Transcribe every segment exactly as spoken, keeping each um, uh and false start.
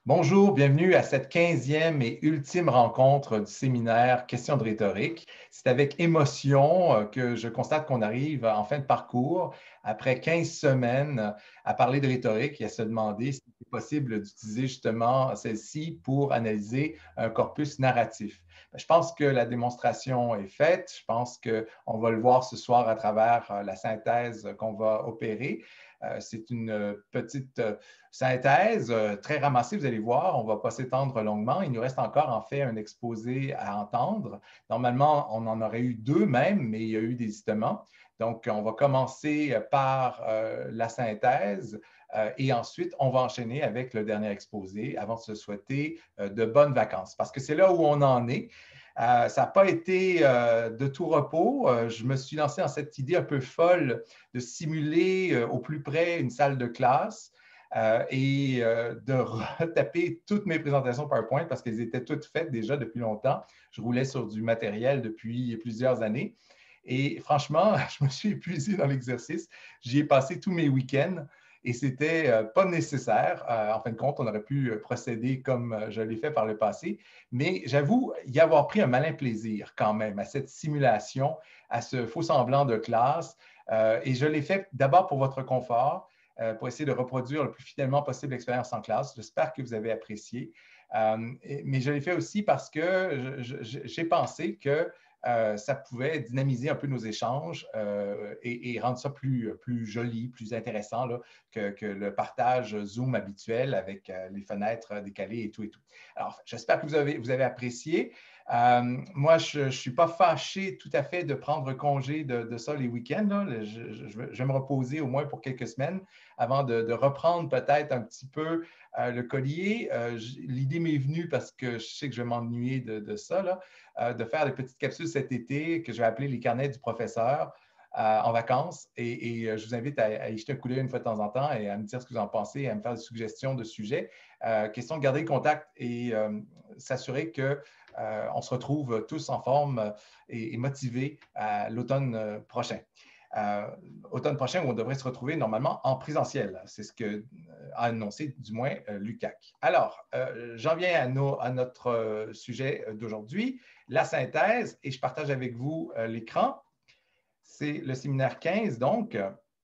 Bonjour, bienvenue à cette quinzième et ultime rencontre du séminaire Questions de rhétorique. C'est avec émotion euh, que je constate qu'on arrive en fin de parcours, après quinze semaines, à parler de rhétorique et à se demander si c'est possible d'utiliser justement celle-ci pour analyser un corpus narratif. Je pense que la démonstration est faite. Je pense qu'on va le voir ce soir à travers euh, la synthèse qu'on va opérer. Euh, c'est une petite synthèse euh, très ramassée, vous allez voir. On ne va pas s'étendre longuement. Il nous reste encore en fait un exposé à entendre. Normalement, on en aurait eu deux même, mais il y a eu des ajustements. Donc, on va commencer par euh, la synthèse euh, et ensuite, on va enchaîner avec le dernier exposé avant de se souhaiter euh, de bonnes vacances parce que c'est là où on en est. Euh, ça n'a pas été euh, de tout repos. Euh, je me suis lancé dans cette idée un peu folle de simuler euh, au plus près une salle de classe euh, et euh, de retaper toutes mes présentations PowerPoint parce qu'elles étaient toutes faites déjà depuis longtemps. Je roulais sur du matériel depuis plusieurs années. Et franchement, je me suis épuisé dans l'exercice. J'y ai passé tous mes week-ends et c'était euh, pas nécessaire. Euh, en fin de compte, on aurait pu procéder comme euh, je l'ai fait par le passé. Mais j'avoue y avoir pris un malin plaisir quand même à cette simulation, à ce faux semblant de classe. Euh, et je l'ai fait d'abord pour votre confort, euh, pour essayer de reproduire le plus fidèlement possible l'expérience en classe. J'espère que vous avez apprécié. Euh, et, mais je l'ai fait aussi parce que j'ai pensé que euh, ça pouvait dynamiser un peu nos échanges euh, et, et, rendre ça plus, plus joli, plus intéressant là, que, que, le partage Zoom habituel avec euh, les fenêtres décalées et tout et tout. Alors, j'espère que vous avez, vous avez apprécié. Euh, moi, je ne suis pas fâché tout à fait de prendre congé de, de ça les week-ends. Là. Je, je, je, vais me reposer au moins pour quelques semaines avant de, de reprendre peut-être un petit peu euh, le collier. Euh, L'idée m'est venue parce que je sais que je vais m'ennuyer de, de ça, là, euh, de faire des petites capsules cet été que je vais appeler les carnets du professeur. Euh, en vacances et, et, je vous invite à, à y jeter un coup d'œil une fois de temps en temps et à me dire ce que vous en pensez et à me faire des suggestions de sujets. Euh, question de garder le contact et euh, s'assurer qu'on euh, se retrouve tous en forme et, et motivés à l'automne prochain. Euh, automne prochain où on devrait se retrouver normalement en présentiel. C'est ce que euh, a annoncé du moins euh, l'U Q A C. Alors, euh, j'en viens à, nos, à notre euh, sujet d'aujourd'hui, la synthèse, et je partage avec vous euh, l'écran. C'est le séminaire quinze, donc.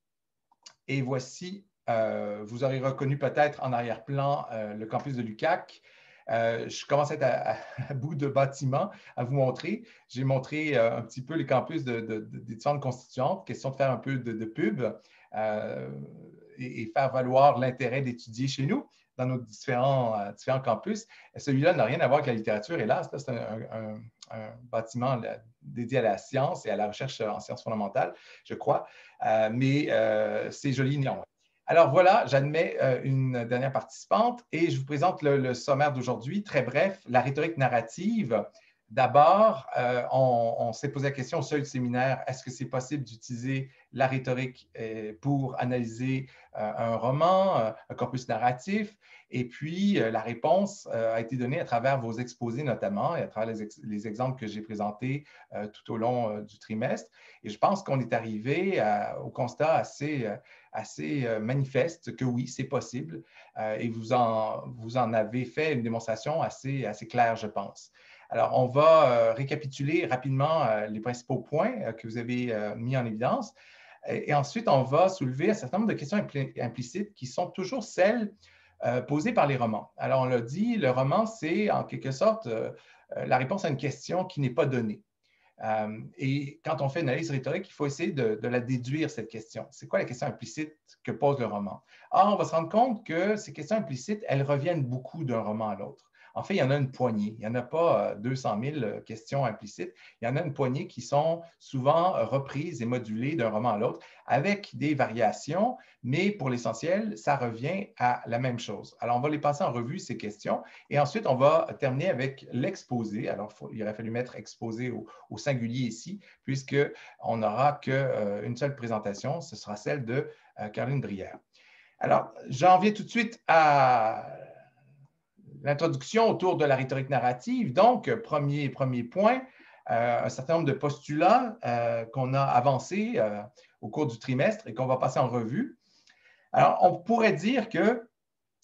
Et voici, euh, vous aurez reconnu peut-être en arrière-plan euh, le campus de l'U Q A C. Euh, je commence à être à, à, à bout de bâtiment à vous montrer. J'ai montré euh, un petit peu les campus de, de, de, des différentes constituantes. Question de faire un peu de, de pub euh, et, et faire valoir l'intérêt d'étudier chez nous dans nos différents, euh, différents campus. Celui-là n'a rien à voir avec la littérature, hélas. C'est un, un, un, bâtiment dédié à la science et à la recherche en sciences fondamentales, je crois. Euh, mais euh, c'est joli néanmoins. Alors voilà, j'admets euh, une dernière participante et je vous présente le, le sommaire d'aujourd'hui. Très bref, la rhétorique narrative. D'abord, euh, on, on s'est posé la question au seuil du séminaire, est-ce que c'est possible d'utiliser la rhétorique euh, pour analyser euh, un roman, euh, un corpus narratif? Et puis, euh, la réponse euh, a été donnée à travers vos exposés notamment et à travers les, ex les exemples que j'ai présentés euh, tout au long euh, du trimestre. Et je pense qu'on est arrivé à, au constat assez, assez manifeste que oui, c'est possible. Euh, et vous en, vous en avez fait une démonstration assez, assez claire, je pense. Alors, on va euh, récapituler rapidement euh, les principaux points euh, que vous avez euh, mis en évidence. Et, et ensuite, on va soulever un certain nombre de questions impl implicites qui sont toujours celles euh, posées par les romans. Alors, on l'a dit, le roman, c'est en quelque sorte euh, la réponse à une question qui n'est pas donnée. Euh, et quand on fait une analyse rhétorique, il faut essayer de, de la déduire, cette question. C'est quoi la question implicite que pose le roman? Or, on va se rendre compte que ces questions implicites, elles reviennent beaucoup d'un roman à l'autre. En fait, il y en a une poignée. Il n'y en a pas deux cent mille questions implicites. Il y en a une poignée qui sont souvent reprises et modulées d'un roman à l'autre avec des variations, mais pour l'essentiel, ça revient à la même chose. Alors, on va les passer en revue, ces questions, et ensuite, on va terminer avec l'exposé. Alors, faut, il aurait fallu mettre exposé au, au singulier ici, puisqu'on n'aura qu'une euh, seule présentation, ce sera celle de euh, Caroline Brière. Alors, j'en viens tout de suite à l'introduction autour de la rhétorique narrative. Donc, premier, premier point, euh, un certain nombre de postulats euh, qu'on a avancés euh, au cours du trimestre et qu'on va passer en revue. Alors, on pourrait dire que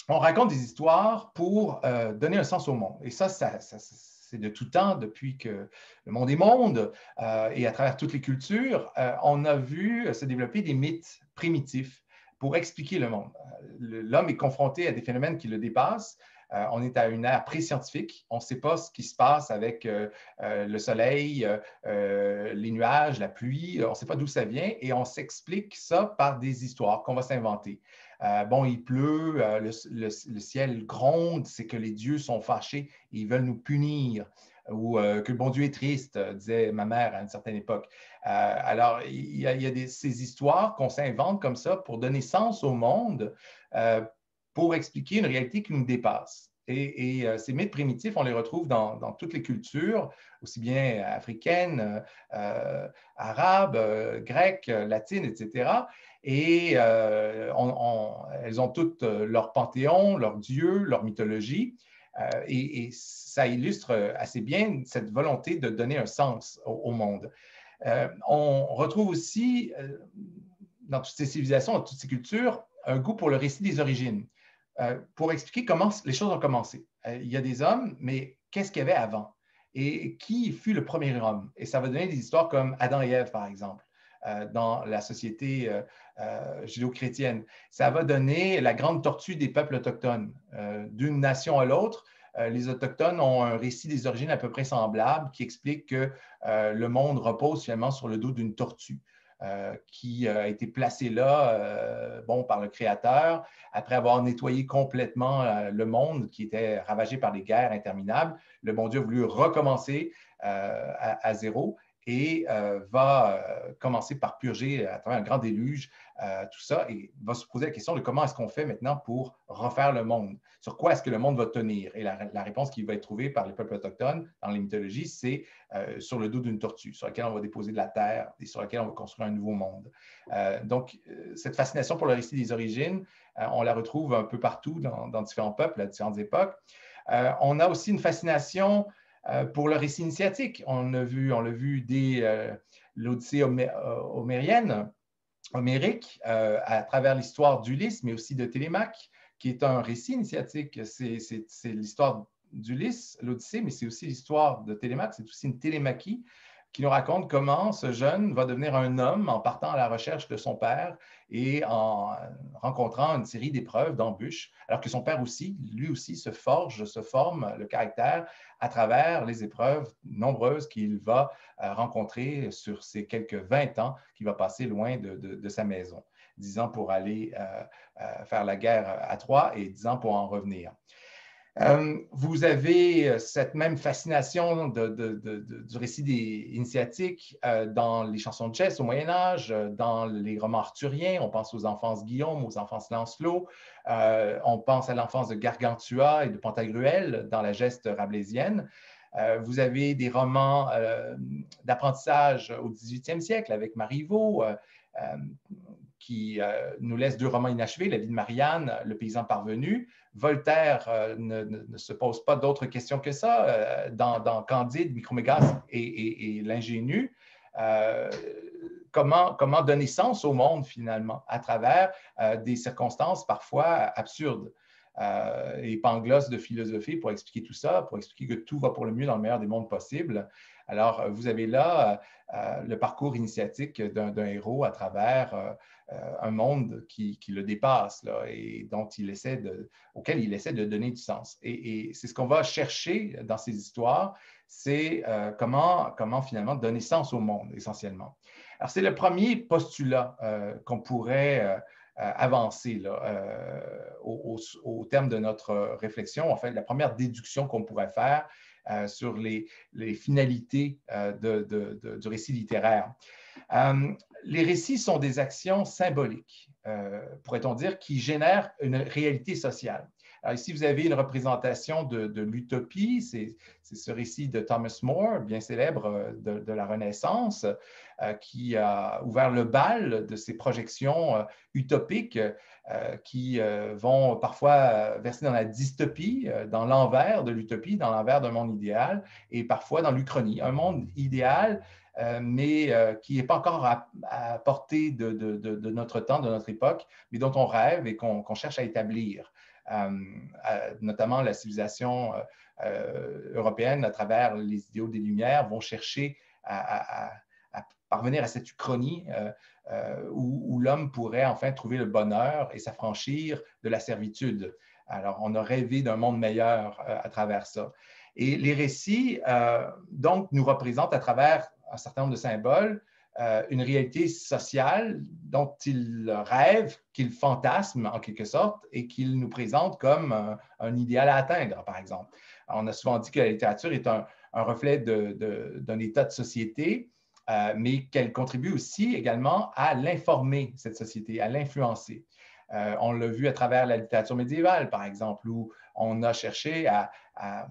on raconte des histoires pour euh, donner un sens au monde. Et ça, ça, ça c'est de tout temps, depuis que le monde est monde euh, et à travers toutes les cultures, euh, on a vu se développer des mythes primitifs pour expliquer le monde. L'homme est confronté à des phénomènes qui le dépassent. Euh, on est à une ère pré-scientifique. On ne sait pas ce qui se passe avec euh, euh, le soleil, euh, les nuages, la pluie. On ne sait pas d'où ça vient et on s'explique ça par des histoires qu'on va s'inventer. Euh, bon, il pleut, euh, le, le, le ciel gronde, c'est que les dieux sont fâchés et ils veulent nous punir. Ou euh, que le bon Dieu est triste, disait ma mère à une certaine époque. Euh, alors, il y a, il y a des, ces histoires qu'on s'invente comme ça pour donner sens au monde, euh, pour expliquer une réalité qui nous dépasse. Et, et euh, ces mythes primitifs, on les retrouve dans, dans toutes les cultures, aussi bien africaines, euh, arabes, euh, grecques, latines, et cetera. Et euh, on, on, elles ont toutes leur panthéon, leur dieu, leur mythologie. Euh, et, et ça illustre assez bien cette volonté de donner un sens au, au monde. Euh, on retrouve aussi, euh, dans toutes ces civilisations, dans toutes ces cultures, un goût pour le récit des origines, euh, pour expliquer comment les choses ont commencé. Euh, il y a des hommes, mais qu'est-ce qu'il y avait avant? Et qui fut le premier homme? Et ça va donner des histoires comme Adam et Ève, par exemple, euh, dans la société euh, euh, judéo-chrétienne. Ça va donner la grande tortue des peuples autochtones. Euh, d'une nation à l'autre, euh, les Autochtones ont un récit des origines à peu près semblable qui explique que euh, le monde repose finalement sur le dos d'une tortue. Euh, qui a été placé là euh, bon, par le Créateur, après avoir nettoyé complètement euh, le monde qui était ravagé par des guerres interminables. Le bon Dieu a voulu recommencer euh, à, à zéro et euh, va euh, commencer par purger à travers un grand déluge euh, tout ça et va se poser la question de comment est-ce qu'on fait maintenant pour refaire le monde? Sur quoi est-ce que le monde va tenir? Et la, la réponse qui va être trouvée par les peuples autochtones dans les mythologies, c'est euh, sur le dos d'une tortue, sur laquelle on va déposer de la terre et sur laquelle on va construire un nouveau monde. Euh, donc, euh, cette fascination pour le récit des origines, euh, on la retrouve un peu partout dans, dans différents peuples à différentes époques. Euh, on a aussi une fascination euh, pour le récit initiatique. On l'a vu, on l'a vu dès euh, l'Odyssée homé homérienne, homérique, euh, à travers l'histoire d'Ulysse, mais aussi de Télémaque, qui est un récit initiatique. C'est l'histoire d'Ulysse, l'Odyssée, mais c'est aussi l'histoire de Télémaque, c'est aussi une télémachie qui nous raconte comment ce jeune va devenir un homme en partant à la recherche de son père et en rencontrant une série d'épreuves, d'embûches, alors que son père aussi, lui aussi, se forge, se forme le caractère à travers les épreuves nombreuses qu'il va rencontrer sur ces quelques vingt ans qu'il va passer loin de, de, de sa maison. dix ans pour aller euh, euh, faire la guerre à Troie et dix ans pour en revenir. Euh, vous avez cette même fascination de, de, de, de, du récit des initiatiques euh, dans les chansons de geste au Moyen-Âge, dans les romans arthuriens. On pense aux enfances Guillaume, aux enfances Lancelot. Euh, on pense à l'enfance de Gargantua et de Pantagruel dans la geste rabelaisienne. Euh, vous avez des romans euh, d'apprentissage au dix-huitième siècle avec Marivaux, euh, euh, qui euh, nous laisse deux romans inachevés, La vie de Marianne, Le paysan parvenu. Voltaire euh, ne, ne, ne se pose pas d'autres questions que ça. Euh, dans, dans Candide, Micromégas et, et, et l'ingénu, euh, comment, comment donner sens au monde finalement à travers euh, des circonstances parfois absurdes. Euh, et Pangloss de philosophie pour expliquer tout ça, pour expliquer que tout va pour le mieux dans le meilleur des mondes possibles. Alors, vous avez là euh, le parcours initiatique d'un héros à travers euh, un monde qui, qui le dépasse là, et dont il essaie de, auquel il essaie de donner du sens. Et, et c'est ce qu'on va chercher dans ces histoires, c'est euh, comment, comment finalement donner sens au monde, essentiellement. Alors, c'est le premier postulat euh, qu'on pourrait euh, avancer là, euh, au, au, au terme de notre réflexion, en fait, la première déduction qu'on pourrait faire euh, sur les, les finalités euh, de, de, de, du récit littéraire. Euh, les récits sont des actions symboliques, euh, pourrait-on dire, qui génèrent une réalité sociale. Alors ici, vous avez une représentation de, de l'utopie, c'est ce récit de Thomas More, bien célèbre de, de la Renaissance, euh, qui a ouvert le bal de ces projections euh, utopiques euh, qui euh, vont parfois verser dans la dystopie, euh, dans l'envers de l'utopie, dans l'envers d'un monde idéal, et parfois dans l'Uchronie, un monde idéal Euh, mais euh, qui n'est pas encore à, à portée de, de, de, de notre temps, de notre époque, mais dont on rêve et qu'on qu'on cherche à établir. euh, euh, notamment la civilisation euh, euh, européenne, à travers les idéaux des Lumières, vont chercher à, à, à parvenir à cette uchronie euh, euh, où, où l'homme pourrait enfin trouver le bonheur et s'affranchir de la servitude. Alors, on a rêvé d'un monde meilleur euh, à travers ça. Et les récits, euh, donc, nous représentent à travers un certain nombre de symboles euh, une réalité sociale dont ils rêvent, qu'ils fantasment en quelque sorte et qu'ils nous présentent comme un, un idéal à atteindre, par exemple. Alors, on a souvent dit que la littérature est un, un reflet de, de, d'un état de société, euh, mais qu'elle contribue aussi également à l'informer, cette société, à l'influencer. Euh, on l'a vu à travers la littérature médiévale, par exemple, où on a cherché à, à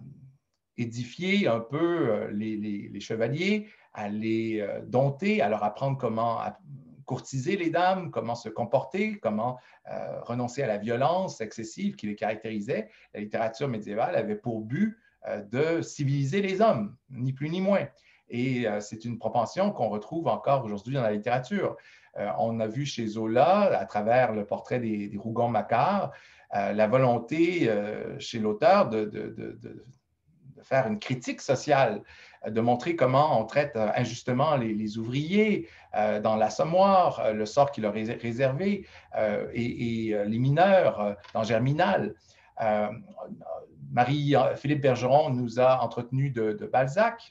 édifier un peu les, les, les chevaliers, à les euh, dompter, à leur apprendre comment courtiser les dames, comment se comporter, comment euh, renoncer à la violence excessive qui les caractérisait. La littérature médiévale avait pour but euh, de civiliser les hommes, ni plus ni moins. Et euh, c'est une propension qu'on retrouve encore aujourd'hui dans la littérature. Euh, on a vu chez Zola, à travers le portrait des, des Rougon-Macquart, euh, la volonté euh, chez l'auteur de, de, de, de de faire une critique sociale, de montrer comment on traite injustement les, les ouvriers euh, dans l'Assommoir, euh, le sort qui leur est réservé, euh, et, et les mineurs euh, dans Germinal. Euh, Marie-Philippe Bergeron nous a entretenu de, de Balzac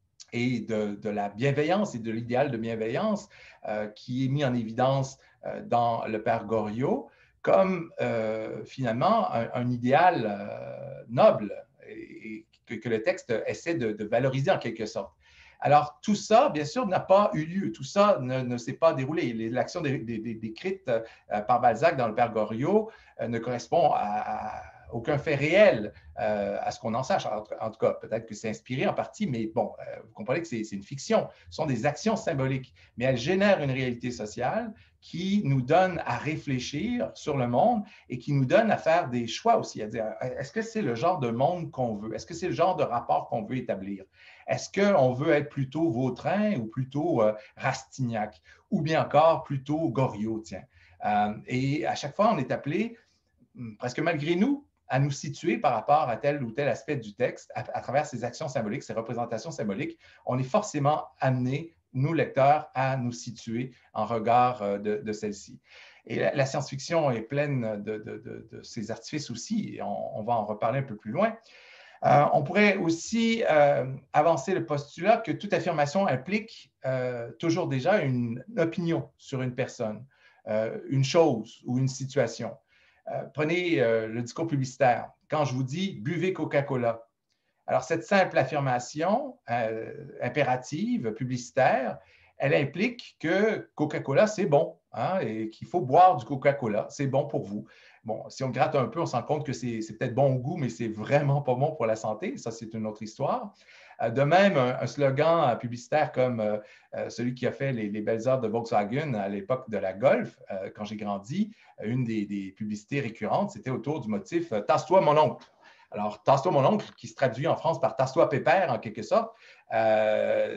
et de, de, la bienveillance et de l'idéal de bienveillance euh, qui est mis en évidence euh, dans le Père Goriot comme euh, finalement un, un idéal euh, noble et, que, que, le texte essaie de, de, valoriser en quelque sorte. Alors, tout ça, bien sûr, n'a pas eu lieu. Tout ça ne, ne s'est pas déroulé. L'action décrite euh, par Balzac dans le Père Goriot euh, ne correspond à, à aucun fait réel euh, à ce qu'on en sache. En, en tout cas, peut-être que c'est inspiré en partie, mais bon, euh, vous comprenez que c'est une fiction. Ce sont des actions symboliques, mais elles génèrent une réalité sociale qui nous donne à réfléchir sur le monde et qui nous donne à faire des choix aussi, à dire, est-ce que c'est le genre de monde qu'on veut? Est-ce que c'est le genre de rapport qu'on veut établir? Est-ce qu'on veut être plutôt Vautrin ou plutôt euh, Rastignac ou bien encore plutôt Goriot, tiens? Euh, et à chaque fois, on est appelé, presque malgré nous, à nous situer par rapport à tel ou tel aspect du texte à, à travers ces actions symboliques, ces représentations symboliques. On est forcément amené, nous lecteurs, à nous situer en regard de, de celle-ci. Et la, la science-fiction est pleine de, de, de, de ces artifices aussi, et on, on va en reparler un peu plus loin. Euh, on pourrait aussi euh, avancer le postulat que toute affirmation implique euh, toujours déjà une opinion sur une personne, euh, une chose ou une situation. Euh, prenez euh, le discours publicitaire. Quand je vous dis « buvez Coca-Cola », alors cette simple affirmation euh, impérative, publicitaire, elle implique que Coca-Cola, c'est bon, hein, et qu'il faut boire du Coca-Cola, c'est bon pour vous. Bon, si on gratte un peu, on se rend compte que c'est peut-être bon au goût, mais c'est vraiment pas bon pour la santé. Ça, c'est une autre histoire. De même, un, un slogan publicitaire comme euh, celui qui a fait les, les belles heures de Volkswagen à l'époque de la Golf, euh, quand j'ai grandi, une des, des publicités récurrentes, c'était autour du motif « Tasse-toi, mon oncle ». Alors, « Tasse-toi, mon oncle », qui se traduit en France par « Tasse-toi, pépère », en quelque sorte. Euh,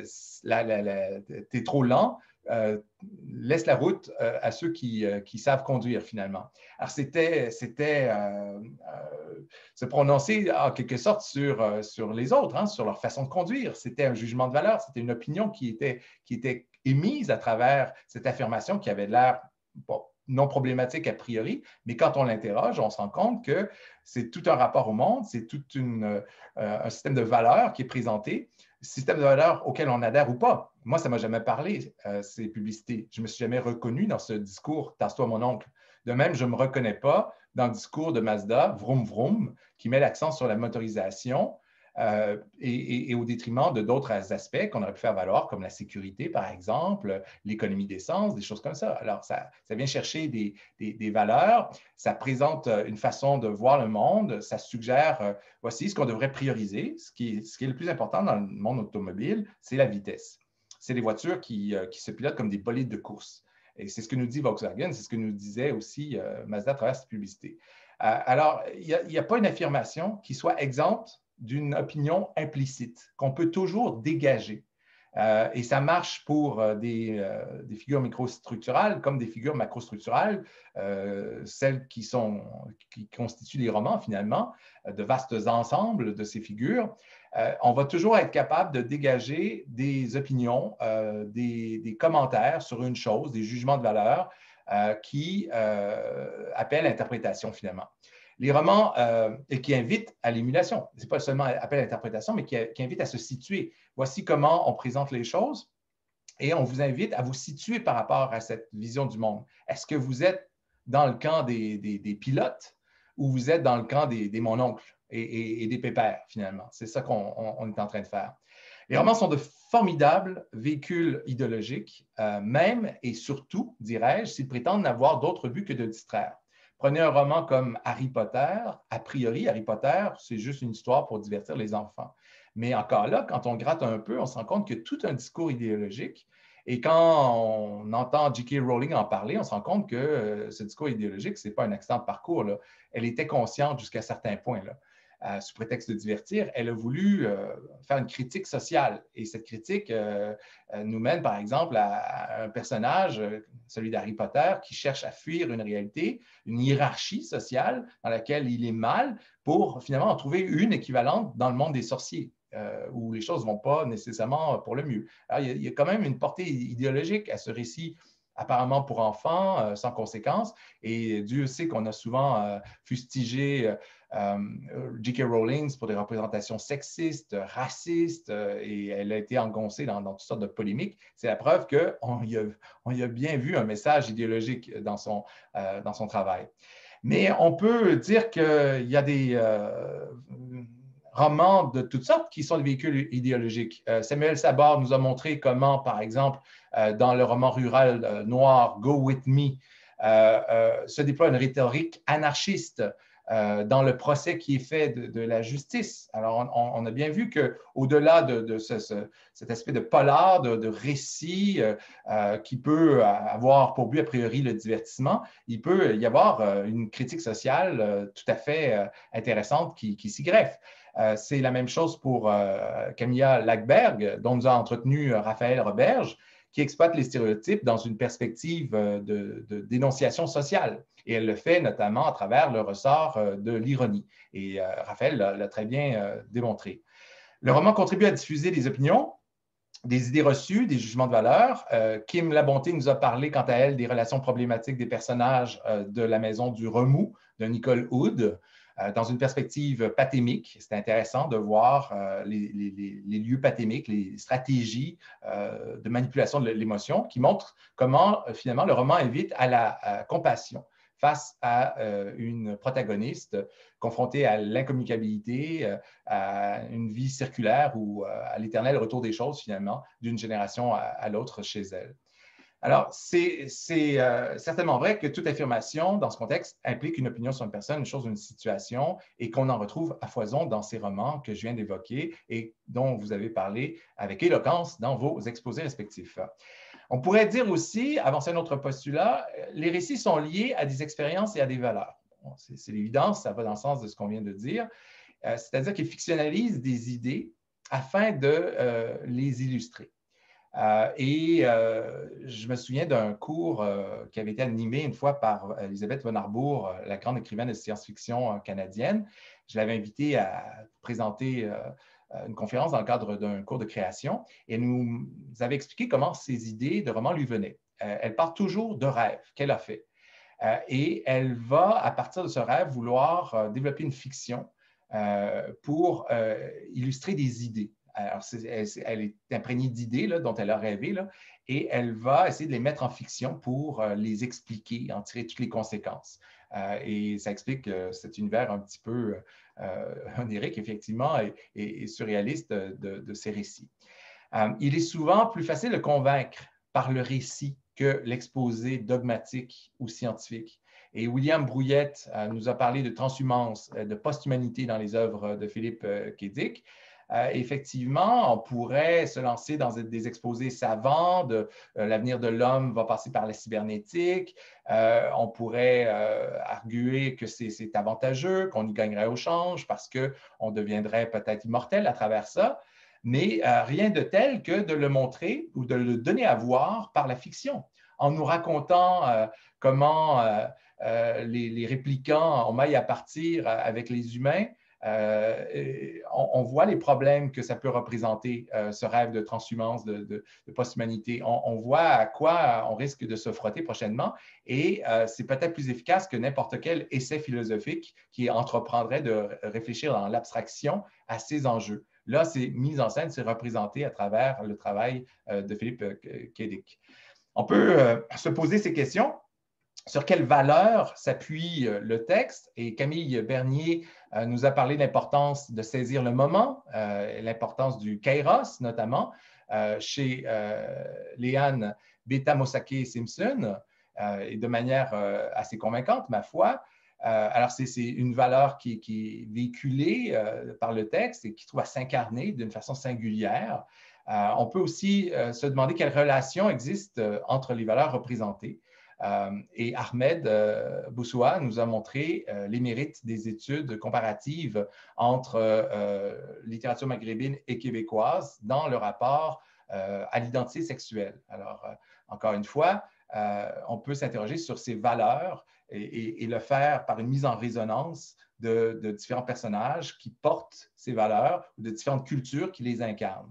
T'es trop lent. Euh, laisse la route euh, à ceux qui, euh, qui savent conduire, finalement. Alors, c'était euh, euh, se prononcer en quelque sorte sur, euh, sur les autres, hein, sur leur façon de conduire. C'était un jugement de valeur, c'était une opinion qui était, qui était émise à travers cette affirmation qui avait l'air bon, non problématique a priori, mais quand on l'interroge, on se rend compte que c'est tout un rapport au monde, c'est tout une, euh, un système de valeurs qui est présenté, système de valeurs auquel on adhère ou pas. Moi, ça ne m'a jamais parlé, euh, ces publicités. Je ne me suis jamais reconnu dans ce discours « Tasse-toi, mon oncle ». De même, je ne me reconnais pas dans le discours de Mazda, vroom vroom, qui met l'accent sur la motorisation euh, et, et, et au détriment de d'autres aspects qu'on aurait pu faire valoir, comme la sécurité, par exemple, l'économie d'essence, des choses comme ça. Alors, ça, ça vient chercher des, des, des valeurs, ça présente une façon de voir le monde, ça suggère, euh, voici ce qu'on devrait prioriser. Ce qui, est, ce qui est le plus important dans le monde automobile, c'est la vitesse. C'est les voitures qui, euh, qui se pilotent comme des bolides de course. Et c'est ce que nous dit Volkswagen, c'est ce que nous disait aussi euh, Mazda à travers cette publicité. Euh, alors, il n'y a, a pas une affirmation qui soit exempte d'une opinion implicite, qu'on peut toujours dégager. Euh, et ça marche pour euh, des, euh, des figures microstructurales comme des figures macrostructurales, euh, celles qui, sont, qui constituent les romans finalement, euh, de vastes ensembles de ces figures. Euh, on va toujours être capable de dégager des opinions, euh, des, des commentaires sur une chose, des jugements de valeur euh, qui euh, appellent l'interprétation finalement. Les romans euh, et qui invitent à l'émulation. Ce n'est pas seulement appel à l'interprétation, mais qui, qui invitent à se situer. Voici comment on présente les choses et on vous invite à vous situer par rapport à cette vision du monde. Est-ce que vous êtes dans le camp des, des, des pilotes ou vous êtes dans le camp des, des mononcles et, et, et des pépères, finalement? C'est ça qu'on on, on est en train de faire. Les romans sont de formidables véhicules idéologiques, euh, même et surtout, dirais-je, s'ils prétendent n'avoir d'autre but que de distraire. Prenez un roman comme Harry Potter. A priori, Harry Potter, c'est juste une histoire pour divertir les enfants. Mais encore là, quand on gratte un peu, on se rend compte qu'il y a tout un discours idéologique. Et quand on entend J K Rowling en parler, on se rend compte que euh, ce discours idéologique, ce n'est pas un accident de parcours, là. Elle était consciente jusqu'à certains points, là. Euh, sous prétexte de divertir, elle a voulu euh, faire une critique sociale. Et cette critique euh, nous mène, par exemple, à, à un personnage, celui d'Harry Potter, qui cherche à fuir une réalité, une hiérarchie sociale dans laquelle il est mal, pour finalement en trouver une équivalente dans le monde des sorciers, euh, où les choses ne vont pas nécessairement pour le mieux. Alors, il y a, il y a quand même une portée idéologique à ce récit apparemment pour enfants, euh, sans conséquence. Et Dieu sait qu'on a souvent euh, fustigé euh, J K Rowling pour des représentations sexistes, racistes, euh, et elle a été engoncée dans, dans toutes sortes de polémiques. C'est la preuve qu'on y, y a bien vu un message idéologique dans son, euh, dans son travail. Mais on peut dire qu'il y a des euh, romans de toutes sortes qui sont des véhicules idéologiques. Euh, Samuel Sabard nous a montré comment, par exemple, euh, dans le roman rural euh, noir Go With Me, euh, euh, se déploie une rhétorique anarchiste euh, dans le procès qui est fait de, de la justice. Alors, on, on a bien vu qu'au-delà de, de ce, ce, cet aspect de polar, de, de récit euh, euh, qui peut avoir pour but, a priori, le divertissement, il peut y avoir euh, une critique sociale euh, tout à fait euh, intéressante qui, qui s'y greffe. Euh, c'est la même chose pour euh, Camilla Lackberg, dont nous a entretenu euh, Raphaël Roberge, qui exploite les stéréotypes dans une perspective euh, de, de dénonciation sociale. Et elle le fait notamment à travers le ressort euh, de l'ironie. Et euh, Raphaël l'a très bien euh, démontré. Le roman contribue à diffuser des opinions, des idées reçues, des jugements de valeur. Euh, Kim Labonté nous a parlé, quant à elle, des relations problématiques des personnages euh, de La Maison du Remous de Nicole Hood, euh, dans une perspective pathémique. C'est intéressant de voir euh, les, les, les lieux pathémiques, les stratégies euh, de manipulation de l'émotion qui montrent comment, euh, finalement, le roman invite à la à compassion face à euh, une protagoniste confrontée à l'incommunicabilité, euh, à une vie circulaire ou euh, à l'éternel retour des choses, finalement, d'une génération à, à l'autre chez elle. Alors, c'est euh, certainement vrai que toute affirmation dans ce contexte implique une opinion sur une personne, une chose, une situation, et qu'on en retrouve à foison dans ces romans que je viens d'évoquer et dont vous avez parlé avec éloquence dans vos exposés respectifs. On pourrait dire aussi, avancer un autre postulat, les récits sont liés à des expériences et à des valeurs. Bon, c'est l'évidence, ça va dans le sens de ce qu'on vient de dire. Euh, C'est-à-dire qu'ils fictionnalisent des idées afin de euh, les illustrer. Euh, et euh, je me souviens d'un cours euh, qui avait été animé une fois par Elisabeth von Arbour, euh, la grande écrivaine de science-fiction euh, canadienne. Je l'avais invitée à présenter euh, une conférence dans le cadre d'un cours de création et elle nous avait expliqué comment ces idées de romans lui venaient. Euh, elle part toujours de rêves qu'elle a fait. Euh, et elle va, à partir de ce rêve, vouloir euh, développer une fiction euh, pour euh, illustrer des idées. Alors, est, elle, elle est imprégnée d'idées dont elle a rêvé là, et elle va essayer de les mettre en fiction pour euh, les expliquer, en tirer toutes les conséquences. Euh, et ça explique que cet univers un petit peu euh, onirique, effectivement, et, et, et surréaliste de, de ces récits. Euh, il est souvent plus facile de convaincre par le récit que l'exposé dogmatique ou scientifique. Et William Brouillette euh, nous a parlé de transhumance, euh, de post-humanité dans les œuvres de Philippe euh, K. Dick. Euh, effectivement, on pourrait se lancer dans des exposés savants de euh, l'avenir de l'homme va passer par la cybernétique. Euh, on pourrait euh, arguer que c'est avantageux, qu'on y gagnerait au change parce qu'on deviendrait peut-être immortel à travers ça. mais euh, rien de tel que de le montrer ou de le donner à voir par la fiction, en nous racontant euh, comment euh, euh, les, les réplicants ont maille à partir avec les humains. Euh, on, on voit les problèmes que ça peut représenter, euh, ce rêve de transhumance, de, de, de post-humanité. On, on voit à quoi on risque de se frotter prochainement et euh, c'est peut-être plus efficace que n'importe quel essai philosophique qui entreprendrait de réfléchir dans l'abstraction à ces enjeux. Là, c'est mis en scène, c'est représenté à travers le travail euh, de Philippe K. Dick. On peut euh, se poser ces questions. Sur quelles valeurs s'appuie le texte? Et Camille Bernier euh, nous a parlé de l'importance de saisir le moment, euh, l'importance du kairos notamment, euh, chez euh, Léane Beta-Mosake-Simpson, euh, et de manière euh, assez convaincante, ma foi. Euh, alors, c'est une valeur qui, qui est véhiculée euh, par le texte et qui trouve à s'incarner d'une façon singulière. Euh, on peut aussi euh, se demander quelle relation existe euh, entre les valeurs représentées. Euh, et Ahmed euh, Boussoua nous a montré euh, les mérites des études comparatives entre euh, littérature maghrébine et québécoise dans le rapport euh, à l'identité sexuelle. Alors, euh, encore une fois, euh, on peut s'interroger sur ces valeurs et, et, et, le faire par une mise en résonance de, de différents personnages qui portent ces valeurs ou de différentes cultures qui les incarnent.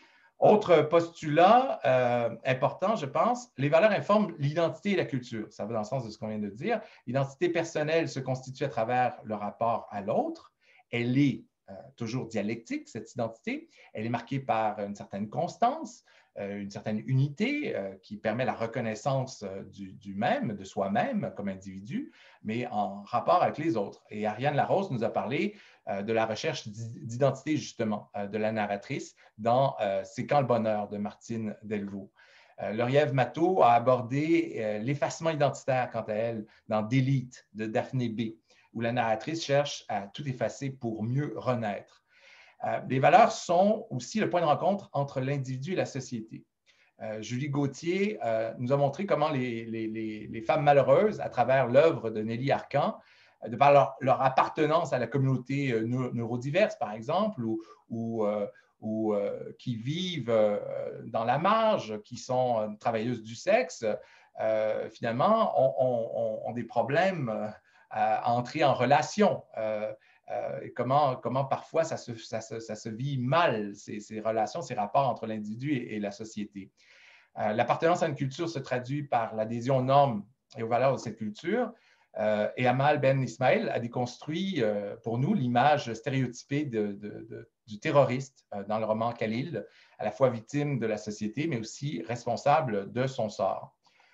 Autre postulat euh, important, je pense, les valeurs informent l'identité et la culture. Ça va dans le sens de ce qu'on vient de dire. L'identité personnelle se constitue à travers le rapport à l'autre. Elle est euh, toujours dialectique, cette identité. Elle est marquée par une certaine constance, euh, une certaine unité euh, qui permet la reconnaissance euh, du, du même, de soi-même comme individu, mais en rapport avec les autres. Et Ariane Larose nous a parlé euh, de la recherche d'identité, justement, euh, de la narratrice dans euh, C'est quand le bonheur de Martine Delvaux. Euh, Lauriève Matteau a abordé euh, l'effacement identitaire, quant à elle, dans D'élite de Daphné B., où la narratrice cherche à tout effacer pour mieux renaître. Euh, les valeurs sont aussi le point de rencontre entre l'individu et la société. Euh, Julie Gauthier euh, nous a montré comment les, les, les, les femmes malheureuses, à travers l'œuvre de Nelly Arcan, de par leur, leur appartenance à la communauté euh, neurodiverse, par exemple, ou, ou, euh, ou euh, qui vivent euh, dans la marge, qui sont euh, travailleuses du sexe, euh, finalement, ont, ont, ont des problèmes euh, à entrer en relation. Euh, euh, et comment, comment parfois ça se, ça, se, ça se vit mal, ces, ces relations, ces rapports entre l'individu et, et la société. Euh, L'appartenance à une culture se traduit par l'adhésion aux normes et aux valeurs de cette culture. Euh, et Amal Ben Ismail a déconstruit euh, pour nous l'image stéréotypée de, de, de, du terroriste euh, dans le roman Khalil, à la fois victime de la société, mais aussi responsable de son sort.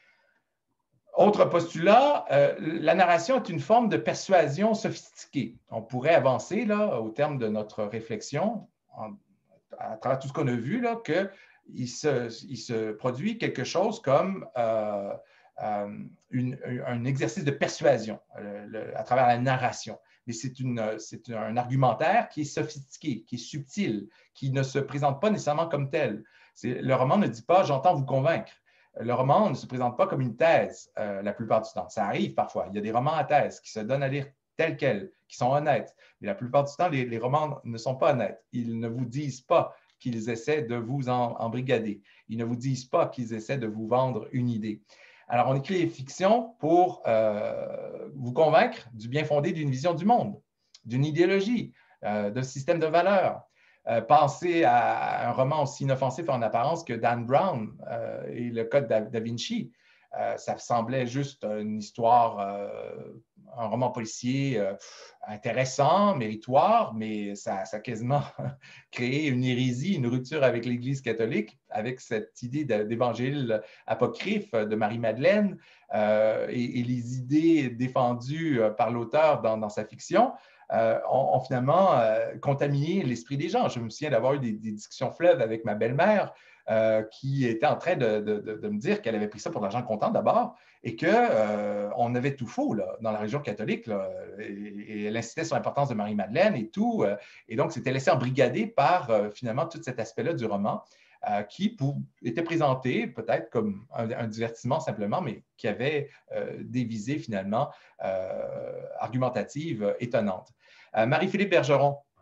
Autre postulat, euh, la narration est une forme de persuasion sophistiquée. On pourrait avancer, là, au terme de notre réflexion, en, à travers tout ce qu'on a vu, là, qu'il se, il se produit quelque chose comme euh, euh, une, un exercice de persuasion le, le, à travers la narration. Mais c'est un argumentaire qui est sophistiqué, qui est subtil, qui ne se présente pas nécessairement comme tel. Le roman ne dit pas « j'entends vous convaincre ». Le roman ne se présente pas comme une thèse euh, la plupart du temps. Ça arrive parfois. Il y a des romans à thèse qui se donnent à lire tels quels, qui sont honnêtes. Mais la plupart du temps, les, les romans ne sont pas honnêtes. Ils ne vous disent pas qu'ils essaient de vous en, embrigader. Ils ne vous disent pas qu'ils essaient de vous vendre une idée. Alors, on écrit les fictions pour euh, vous convaincre du bien fondé d'une vision du monde, d'une idéologie, euh, d'un système de valeurs. Euh, pensez à un roman aussi inoffensif en apparence que Dan Brown euh, et le Code da, da Vinci. Euh, ça semblait juste une histoire, euh, un roman policier euh, intéressant, méritoire, mais ça, ça a quasiment créé une hérésie, une rupture avec l'Église catholique, avec cette idée d'évangile apocryphe de Marie-Madeleine euh, et, et les idées défendues par l'auteur dans, dans sa fiction. Euh, ont, ont finalement euh, contaminé l'esprit des gens. Je me souviens d'avoir eu des, des discussions fleuves avec ma belle-mère euh, qui était en train de, de, de me dire qu'elle avait pris ça pour de l'argent comptant d'abord et qu'on euh, avait tout faux là, dans la région catholique. Là, et, et elle insistait sur l'importance de Marie-Madeleine et tout. Euh, et donc, c'était laissé embrigader par euh, finalement tout cet aspect-là du roman euh, qui pour, était présenté peut-être comme un, un divertissement simplement, mais qui avait euh, des visées finalement euh, argumentatives étonnantes. Euh, Marie-Philippe Bergeron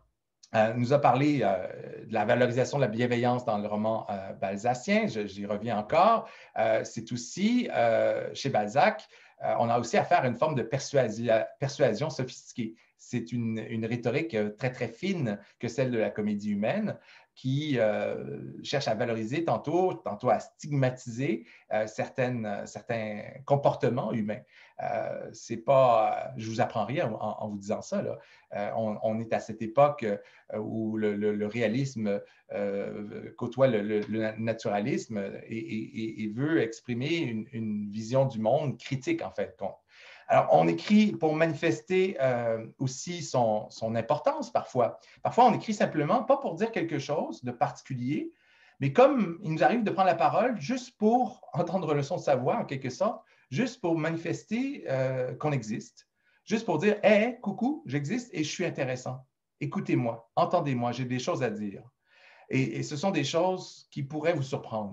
euh, nous a parlé euh, de la valorisation de la bienveillance dans le roman euh, balzacien, j'y reviens encore. Euh, c'est aussi, euh, chez Balzac, euh, on a aussi affaire à une forme de persuasion, persuasion sophistiquée. C'est une, une, rhétorique très, très fine que celle de la comédie humaine qui euh, cherche à valoriser tantôt, tantôt à stigmatiser euh, certaines, certains comportements humains. Euh, c'est pas, je vous apprends rien en, en vous disant ça, là. Euh, on, on, est à cette époque euh, où le, le, le réalisme euh, côtoie le, le, le naturalisme et, et, et, veut exprimer une, une vision du monde critique, en fait. Alors, on écrit pour manifester euh, aussi son, son importance parfois. Parfois, on écrit simplement, pas pour dire quelque chose de particulier, mais comme il nous arrive de prendre la parole juste pour entendre le son de sa voix, en quelque sorte, juste pour manifester euh, qu'on existe, juste pour dire « Hé, coucou, j'existe et je suis intéressant. Écoutez-moi, entendez-moi, j'ai des choses à dire. » Et, et ce sont des choses qui pourraient vous surprendre.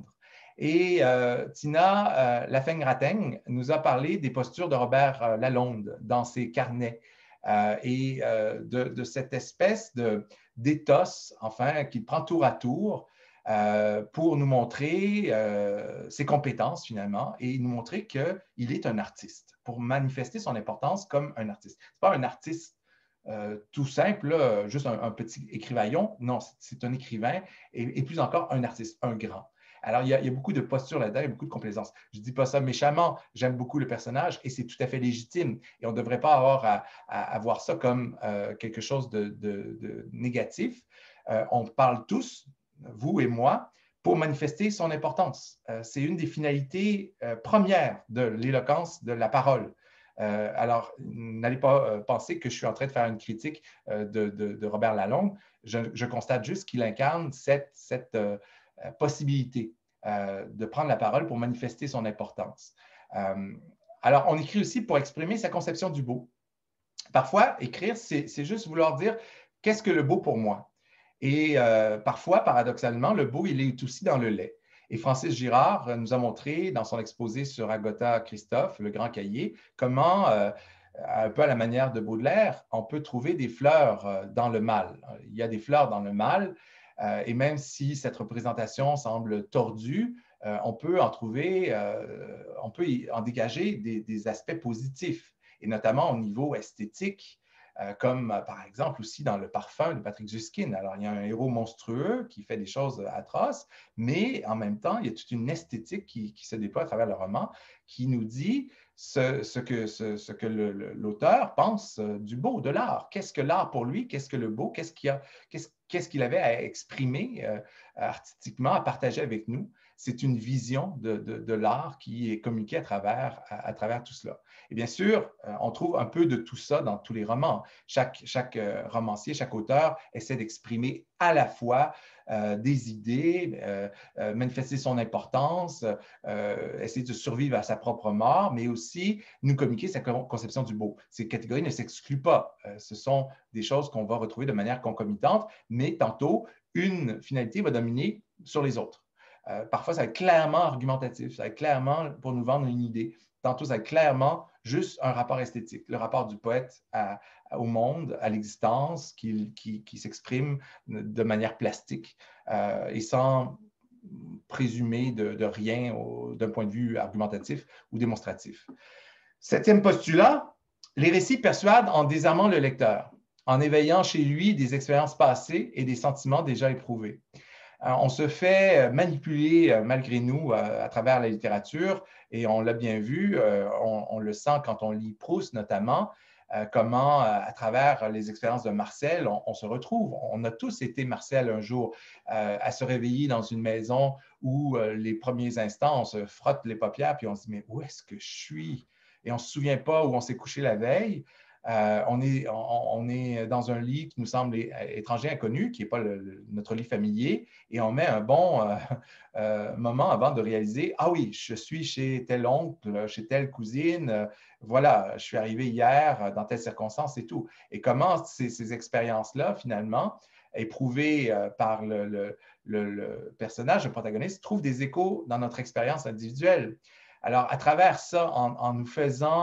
Et euh, Tina euh, Lafeng-Rateng nous a parlé des postures de Robert euh, Lalonde dans ses carnets euh, et euh, de, de cette espèce d'éthos, enfin, qu'il prend tour à tour euh, pour nous montrer euh, ses compétences, finalement, et nous montrer qu'il est un artiste, pour manifester son importance comme un artiste. Ce n'est pas un artiste Euh, tout simple, là, juste un, un petit écrivaillon. Non, c'est un écrivain et, et, plus encore un artiste, un grand. Alors, il y a, il y a beaucoup de postures là-dedans, il y a beaucoup de complaisance. Je ne dis pas ça méchamment, j'aime beaucoup le personnage et c'est tout à fait légitime. Et on ne devrait pas avoir à, à, à voir ça comme euh, quelque chose de, de, de négatif. Euh, on parle tous, vous et moi, pour manifester son importance. Euh, c'est une des finalités euh, premières de l'éloquence de la parole. Euh, alors, n'allez pas euh, penser que je suis en train de faire une critique euh, de, de, de Robert Lalonde. Je, je constate juste qu'il incarne cette, cette euh, possibilité euh, de prendre la parole pour manifester son importance. Euh, alors, on écrit aussi pour exprimer sa conception du beau. Parfois, écrire, c'est juste vouloir dire qu'est-ce que le beau pour moi? Et euh, parfois, paradoxalement, le beau, il est aussi dans le lait. Et Francis Girard nous a montré dans son exposé sur Agota Christophe, le grand cahier, comment, euh, un peu à la manière de Baudelaire, on peut trouver des fleurs euh, dans le mal. Il y a des fleurs dans le mal, euh, et même si cette représentation semble tordue, euh, on peut en trouver, euh, on peut en dégager des, des aspects positifs, et notamment au niveau esthétique. Euh, comme euh, par exemple aussi dans Le Parfum de Patrick Süskind. Alors, il y a un héros monstrueux qui fait des choses atroces, mais en même temps, il y a toute une esthétique qui, qui se déploie à travers le roman qui nous dit ce, ce que, ce, ce que l'auteur pense du beau, de l'art. Qu'est-ce que l'art pour lui? Qu'est-ce que le beau? Qu'est-ce qu'il qu'est-ce, qu'est-ce qu'il avait à exprimer euh, artistiquement, à partager avec nous? C'est une vision de, de, de l'art qui est communiquée à travers, à, à travers tout cela. Et bien sûr, on trouve un peu de tout ça dans tous les romans. Chaque, chaque romancier, chaque auteur essaie d'exprimer à la fois euh, des idées, euh, euh, manifester son importance, euh, essayer de survivre à sa propre mort, mais aussi nous communiquer sa conception du beau. Ces catégories ne s'excluent pas. Euh, ce sont des choses qu'on va retrouver de manière concomitante, mais tantôt, une finalité va dominer sur les autres. Euh, parfois, ça va être clairement argumentatif, ça va être clairement pour nous vendre une idée. Tantôt, ça va être clairement juste un rapport esthétique, le rapport du poète à, à, au monde, à l'existence, qui, qui, qui s'exprime de manière plastique euh, et sans présumer de, de rien d'un point de vue argumentatif ou démonstratif. Septième postulat, les récits persuadent en désarmant le lecteur, en éveillant chez lui des expériences passées et des sentiments déjà éprouvés. On se fait manipuler malgré nous à travers la littérature et on l'a bien vu, on, on le sent quand on lit Proust notamment, comment à travers les expériences de Marcel, on, on se retrouve. On a tous été Marcel un jour à se réveiller dans une maison où les premiers instants, on se frotte les paupières puis on se dit mais où est-ce que je suis? Et on ne se souvient pas où on s'est couché la veille. Euh, on, est, on, on est dans un lit qui nous semble étranger, inconnu, qui n'est pas le, le, notre lit familier, et on met un bon euh, euh, moment avant de réaliser « Ah oui, je suis chez tel oncle, chez telle cousine, euh, voilà, je suis arrivé hier dans telle circonstance et tout. » Et comment ces, ces expériences-là, finalement, éprouvées euh, par le, le, le, le personnage, le protagoniste, trouvent des échos dans notre expérience individuelle. Alors, à travers ça, en, en nous faisant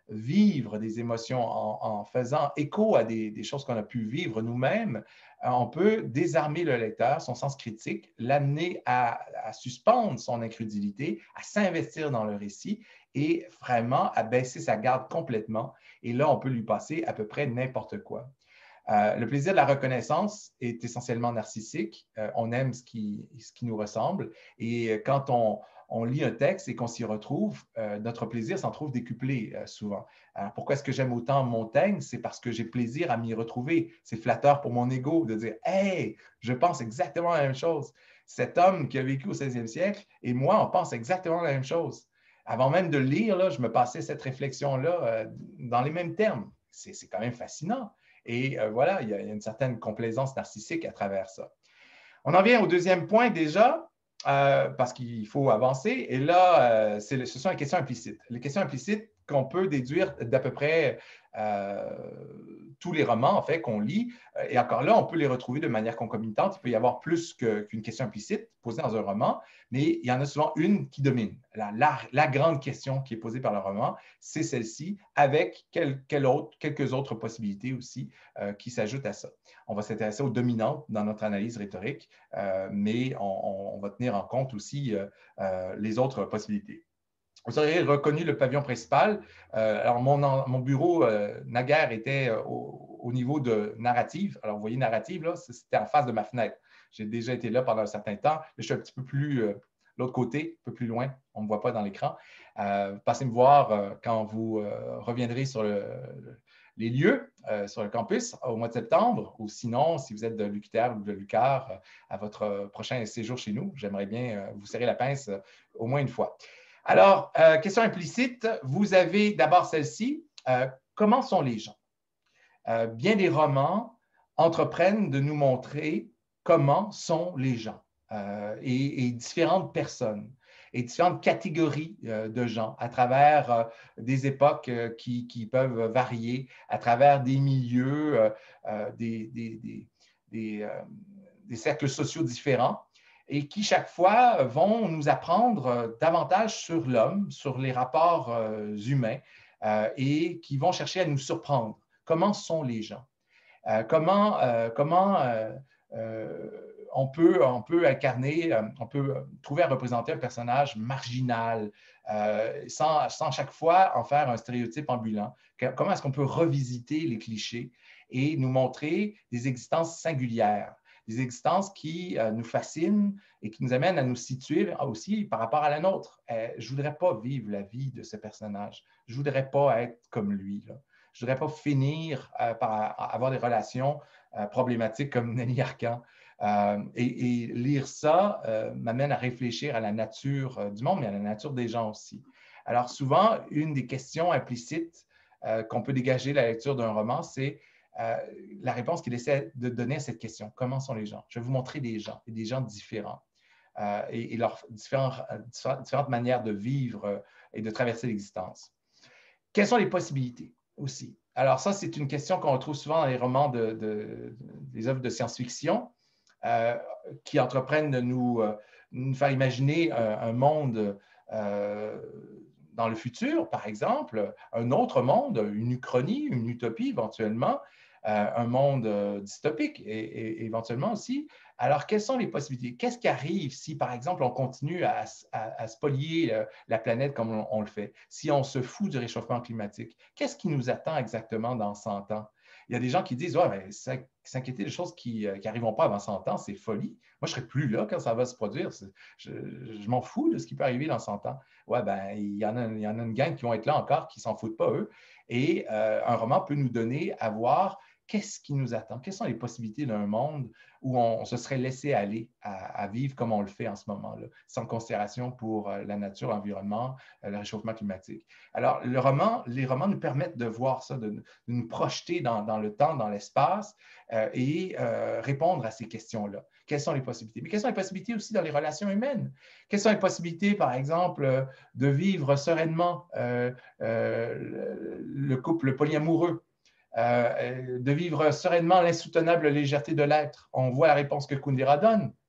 vivre des émotions, en, en faisant écho à des, des choses qu'on a pu vivre nous-mêmes, on peut désarmer le lecteur, son sens critique, l'amener à, à suspendre son incrédulité, à s'investir dans le récit et vraiment à baisser sa garde complètement. Et là, on peut lui passer à peu près n'importe quoi. Euh, le plaisir de la reconnaissance est essentiellement narcissique. Euh, on aime ce qui, ce qui nous ressemble. Et quand on, on lit un texte et qu'on s'y retrouve, euh, notre plaisir s'en trouve décuplé euh, souvent. Alors, pourquoi est-ce que j'aime autant Montaigne? C'est parce que j'ai plaisir à m'y retrouver. C'est flatteur pour mon ego de dire « Hey, je pense exactement la même chose. Cet homme qui a vécu au seizième siècle et moi, on pense exactement la même chose. » Avant même de lire, là, je me passais cette réflexion-là euh, dans les mêmes termes. C'est quand même fascinant. Et euh, voilà, il y, a, il y a une certaine complaisance narcissique à travers ça. On en vient au deuxième point déjà, euh, parce qu'il faut avancer. Et là, euh, le, ce sont les questions implicites. Les questions implicites qu'on peut déduire d'à peu près euh, tous les romans, en fait, qu'on lit. Et encore là, on peut les retrouver de manière concomitante. Il peut y avoir plus qu'une qu question implicite posée dans un roman, mais il y en a souvent une qui domine. La, la, la grande question qui est posée par le roman, c'est celle-ci, avec quel, quel autre, quelques autres possibilités aussi euh, qui s'ajoutent à ça. On va s'intéresser aux dominantes dans notre analyse rhétorique, euh, mais on, on va tenir en compte aussi euh, euh, les autres possibilités. Vous aurez reconnu le pavillon principal. Euh, alors, mon, mon bureau, euh, naguère, était au, au niveau de narrative. Alors, vous voyez, narrative, là, c'était en face de ma fenêtre. J'ai déjà été là pendant un certain temps. Je suis un petit peu plus euh, l'autre côté, un peu plus loin. On ne me voit pas dans l'écran. Euh, passez me voir euh, quand vous euh, reviendrez sur le, le, les lieux, euh, sur le campus, au mois de septembre. Ou sinon, si vous êtes de l'U Q T R ou de l'U Q A R, euh, à votre prochain séjour chez nous, j'aimerais bien euh, vous serrer la pince euh, au moins une fois. Alors, euh, question implicite, vous avez d'abord celle-ci. Euh, comment sont les gens? Euh, bien des romans entreprennent de nous montrer comment sont les gens euh, et, et différentes personnes et différentes catégories euh, de gens à travers euh, des époques euh, qui, qui, peuvent varier, à travers des milieux, euh, euh, des, des, des, des, euh, des cercles sociaux différents, et qui, chaque fois, vont nous apprendre davantage sur l'homme, sur les rapports euh, humains, euh, et qui vont chercher à nous surprendre. Comment sont les gens? Euh, comment euh, comment euh, euh, on, peut, on peut incarner, euh, on peut trouver à représenter un personnage marginal, euh, sans, sans chaque fois en faire un stéréotype ambulant? Comment est-ce qu'on peut revisiter les clichés et nous montrer des existences singulières? Des existences qui euh, nous fascinent et qui nous amènent à nous situer aussi par rapport à la nôtre. Euh, je ne voudrais pas vivre la vie de ce personnage. Je ne voudrais pas être comme lui, là. Je ne voudrais pas finir euh, par avoir des relations euh, problématiques comme Nelly Arcan. Euh, et, et lire ça euh, m'amène à réfléchir à la nature euh, du monde, mais à la nature des gens aussi. Alors souvent, une des questions implicites euh, qu'on peut dégager de la lecture d'un roman, c'est Euh, la réponse qu'il essaie de donner à cette question. Comment sont les gens? Je vais vous montrer des gens, et des gens différents, euh, et, et leurs différentes, différentes manières de vivre euh, et de traverser l'existence. Quelles sont les possibilités aussi? Alors ça, c'est une question qu'on retrouve souvent dans les romans, de, de, de, des œuvres de science-fiction, euh, qui entreprennent de nous, euh, nous faire imaginer un, un monde euh, dans le futur, par exemple, un autre monde, une uchronie, une utopie éventuellement, euh, un monde euh, dystopique et, et, éventuellement aussi. Alors, quelles sont les possibilités? Qu'est-ce qui arrive si, par exemple, on continue à, à, à spolier euh, la planète comme on, on le fait? Si on se fout du réchauffement climatique, qu'est-ce qui nous attend exactement dans cent ans? Il y a des gens qui disent, ouais, s'inquiéter des choses qui n'arriveront pas avant cent ans, c'est folie. Moi, je ne serai plus là quand ça va se produire. Je, je m'en fous de ce qui peut arriver dans cent ans. Ouais, ben, il y en a, il y en a une gang qui vont être là encore, qui ne s'en foutent pas, eux. Et euh, un roman peut nous donner à voir qu'est-ce qui nous attend, quelles sont les possibilités d'un monde où on, on se serait laissé aller à, à vivre comme on le fait en ce moment-là, sans considération pour euh, la nature, l'environnement, euh, le réchauffement climatique. Alors, le roman, les romans nous permettent de voir ça, de, de nous projeter dans, dans le temps, dans l'espace euh, et euh, répondre à ces questions-là. Quelles sont les possibilités? Mais quelles sont les possibilités aussi dans les relations humaines? Quelles sont les possibilités, par exemple, de vivre sereinement euh, euh, le, le couple polyamoureux? Euh, de vivre sereinement l'insoutenable légèreté de l'être. On voit la réponse que Kundera donne.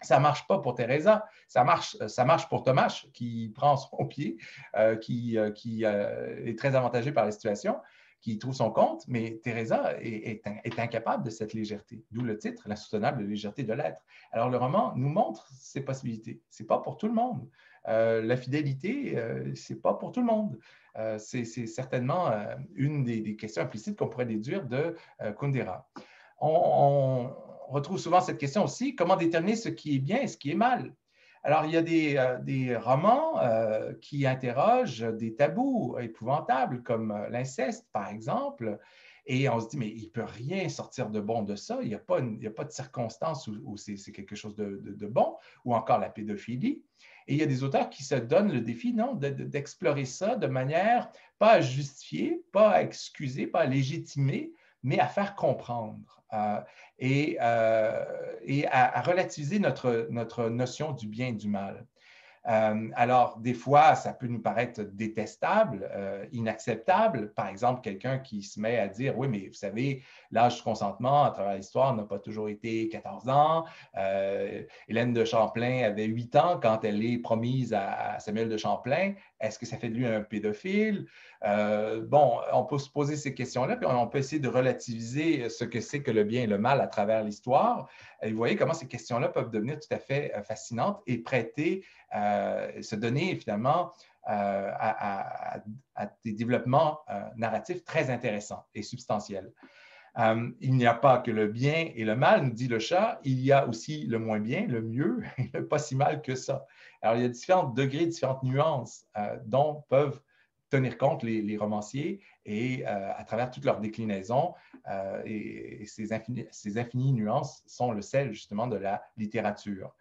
Ça ne marche pas pour Teresa, ça marche, ça marche pour Thomas qui prend son pied, euh, qui, euh, qui euh, est très avantagé par la situation, qui trouve son compte, mais Teresa est, est, est incapable de cette légèreté, d'où le titre, La soutenable légèreté de l'être. Alors le roman nous montre ces possibilités. Ce n'est pas pour tout le monde. Euh, la fidélité, euh, ce n'est pas pour tout le monde. Euh, c'est certainement euh, une des, des questions implicites qu'on pourrait déduire de euh, Kundera. On, on, retrouve souvent cette question aussi, comment déterminer ce qui est bien et ce qui est mal? Alors, il y a des, euh, des romans euh, qui interrogent des tabous épouvantables, comme euh, l'inceste, par exemple, et on se dit, mais il ne peut rien sortir de bon de ça, il n'y a, a pas de circonstance où, où c'est quelque chose de, de, de bon, ou encore la pédophilie. Et il y a des auteurs qui se donnent le défi, non, d'explorer de, de, ça de manière pas à justifier, pas à excuser, pas à légitimer, mais à faire comprendre. Euh, et, euh, et à, à relativiser notre, notre notion du bien et du mal. Euh, alors, des fois, ça peut nous paraître détestable, euh, inacceptable. Par exemple, quelqu'un qui se met à dire, oui, mais vous savez, l'âge du consentement à travers l'histoire n'a pas toujours été quatorze ans. Euh, Hélène de Champlain avait huit ans quand elle est promise à Samuel de Champlain. Est-ce que ça fait de lui un pédophile? Euh, bon, on peut se poser ces questions-là, puis on peut essayer de relativiser ce que c'est que le bien et le mal à travers l'histoire. Et vous voyez comment ces questions-là peuvent devenir tout à fait fascinantes et prêter Euh, se donner finalement euh, à, à, à, des développements euh, narratifs très intéressants et substantiels. Euh, il n'y a pas que le bien et le mal, nous dit le chat, il y a aussi le moins bien, le mieux, et le pas si mal que ça. Alors, il y a différents degrés, différentes nuances euh, dont peuvent tenir compte les, les romanciers et euh, à travers toutes leurs déclinaisons, euh, et, et ces, infinies, ces infinies nuances sont le sel justement de la littérature.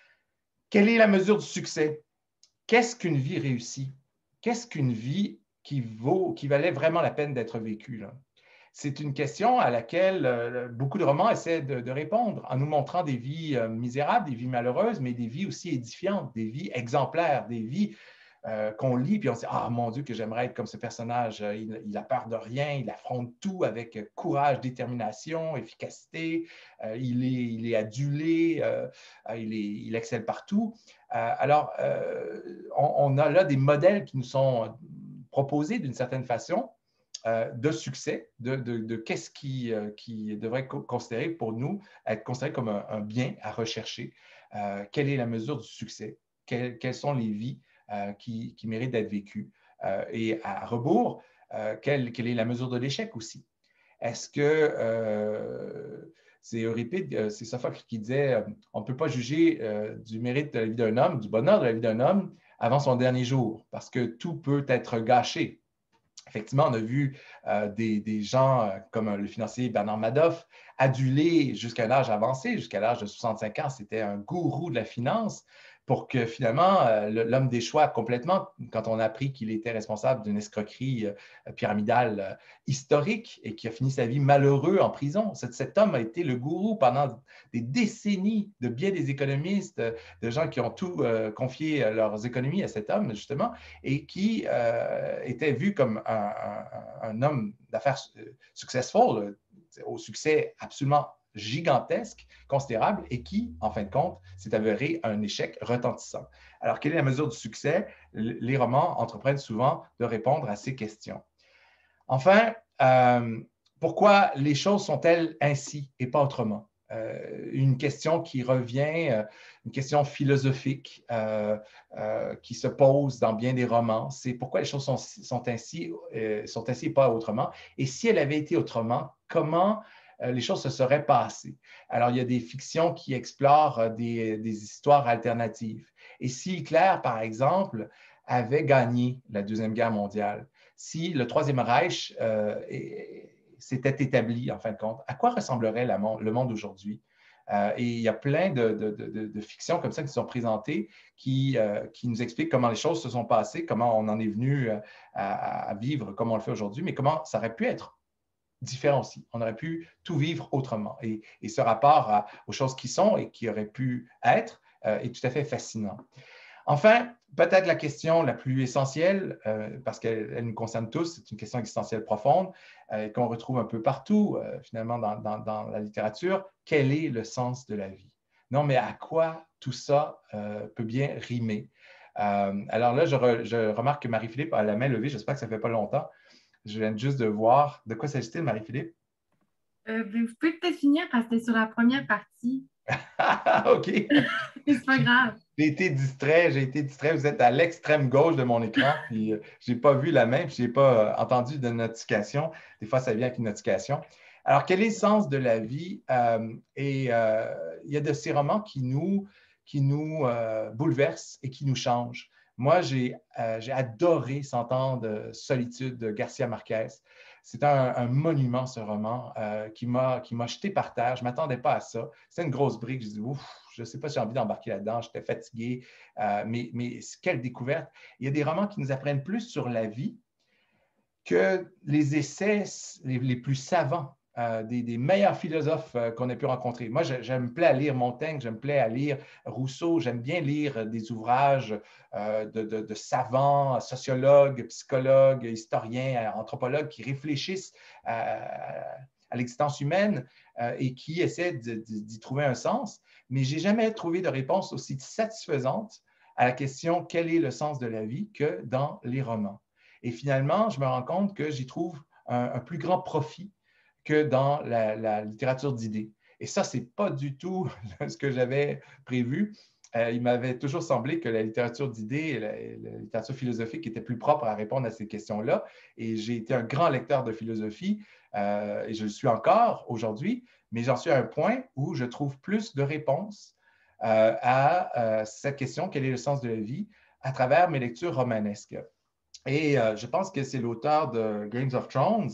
Quelle est la mesure du succès? Qu'est-ce qu'une vie réussie? Qu'est-ce qu'une vie qui, vaut, qui valait vraiment la peine d'être vécue? C'est une question à laquelle euh, beaucoup de romans essaient de, de répondre en nous montrant des vies euh, misérables, des vies malheureuses, mais des vies aussi édifiantes, des vies exemplaires, des vies euh, qu'on lit, puis on se dit « Ah, mon Dieu, que j'aimerais être comme ce personnage. Il, il a peur de rien, il affronte tout avec courage, détermination, efficacité. Euh, il, est, il est adulé, euh, il, est, il excelle partout. Euh, » Alors, euh, on, on a là des modèles qui nous sont proposés d'une certaine façon euh, de succès, de, de, de qu'est-ce qui, euh, qui devrait être considéré pour nous, être considéré comme un, un bien à rechercher. Euh, quelle est la mesure du succès? Quelles, quelles sont les vies Euh, qui, qui mérite d'être vécu. Euh, et à rebours, euh, quelle, quelle est la mesure de l'échec aussi? Est-ce que euh, c'est Euripide, euh, c'est Sophocle qui disait euh, on ne peut pas juger euh, du mérite de la vie d'un homme, du bonheur de la vie d'un homme avant son dernier jour, parce que tout peut être gâché. Effectivement, on a vu euh, des, des gens euh, comme le financier Bernard Madoff adulé jusqu'à un âge avancé, jusqu'à l'âge de soixante-cinq ans, c'était un gourou de la finance, pour que finalement euh, l'homme déchoie complètement quand on a appris qu'il était responsable d'une escroquerie euh, pyramidale euh, historique et qui a fini sa vie malheureux en prison. Cet, cet homme a été le gourou pendant des décennies de bien des économistes, de gens qui ont tout euh, confié leurs économies à cet homme, justement, et qui euh, était vu comme un, un, un homme d'affaires successful, au succès absolument gigantesque, considérable, et qui, en fin de compte, s'est avéré un échec retentissant. Alors, quelle est la mesure du succès? Les romans entreprennent souvent de répondre à ces questions. Enfin, euh, pourquoi les choses sont-elles ainsi et pas autrement? Euh, une question qui revient, euh, une question philosophique euh, euh, qui se pose dans bien des romans, c'est pourquoi les choses sont, sont, ainsi, euh, sont ainsi et pas autrement? Et si elles avaient été autrement, comment euh, les choses se seraient passées? Alors, il y a des fictions qui explorent euh, des, des histoires alternatives. Et si Hitler, par exemple, avait gagné la Deuxième Guerre mondiale, si le Troisième Reich euh, s'était établi, en fin de compte, à quoi ressemblerait la, le monde aujourd'hui? Euh, et il y a plein de, de, de, de fictions comme ça qui sont présentées qui, euh, qui nous expliquent comment les choses se sont passées, comment on en est venu à, à vivre comme on le fait aujourd'hui, mais comment ça aurait pu être différent aussi. On aurait pu tout vivre autrement. Et, et ce rapport à, aux choses qui sont et qui auraient pu être euh, est tout à fait fascinant. Enfin, peut-être la question la plus essentielle, euh, parce qu'elle nous concerne tous, c'est une question existentielle profonde euh, qu'on retrouve un peu partout, euh, finalement, dans, dans, dans la littérature. Quel est le sens de la vie? non, mais à quoi tout ça euh, peut bien rimer? Euh, alors là, je, re, je, remarque que Marie-Philippe a la main levée. J'espère que ça ne fait pas longtemps. Je viens juste de voir. De quoi s'agit-il, Marie-Philippe? Euh, ben, vous pouvez peut-être finir parce que c'était sur la première partie. OK. Mais c'est pas grave. J'ai été distrait, j'ai été distrait. Vous êtes à l'extrême gauche de mon écran, puis euh, je n'ai pas vu la main, puis je n'ai pas euh, entendu de notification. Des fois, ça vient avec une notification. Alors, quel est le sens de la vie? Euh, et euh, il y a de ces romans qui nous, qui nous euh, bouleversent et qui nous changent. Moi, j'ai euh, j'ai adoré Cent ans de solitude de Garcia Marquez. C'est un, un, monument, ce roman, euh, qui m'a jeté par terre. Je ne m'attendais pas à ça. C'est une grosse brique. Je dis, ouf, je ne sais pas si j'ai envie d'embarquer là-dedans. J'étais fatigué. Euh, mais, mais quelle découverte. Il y a des romans qui nous apprennent plus sur la vie que les essais les, les plus savants. Euh, des, des meilleurs philosophes euh, qu'on ait pu rencontrer. Moi, je, je me plais à lire Montaigne, je me plais à lire Rousseau, j'aime bien lire des ouvrages euh, de, de, de savants, sociologues, psychologues, historiens, anthropologues qui réfléchissent à, à l'existence humaine euh, et qui essaient d'y trouver un sens. Mais je n'ai jamais trouvé de réponse aussi satisfaisante à la question « Quel est le sens de la vie ?» que dans les romans. Et finalement, je me rends compte que j'y trouve un, un plus grand profit que dans la, la littérature d'idées. Et ça, ce n'est pas du tout ce que j'avais prévu. Euh, il m'avait toujours semblé que la littérature d'idées, la, la littérature philosophique était plus propre à répondre à ces questions-là. Et j'ai été un grand lecteur de philosophie, euh, et je le suis encore aujourd'hui, mais j'en suis à un point où je trouve plus de réponses euh, à euh, cette question, quel est le sens de la vie, à travers mes lectures romanesques. Et euh, je pense que c'est l'auteur de Games of Thrones,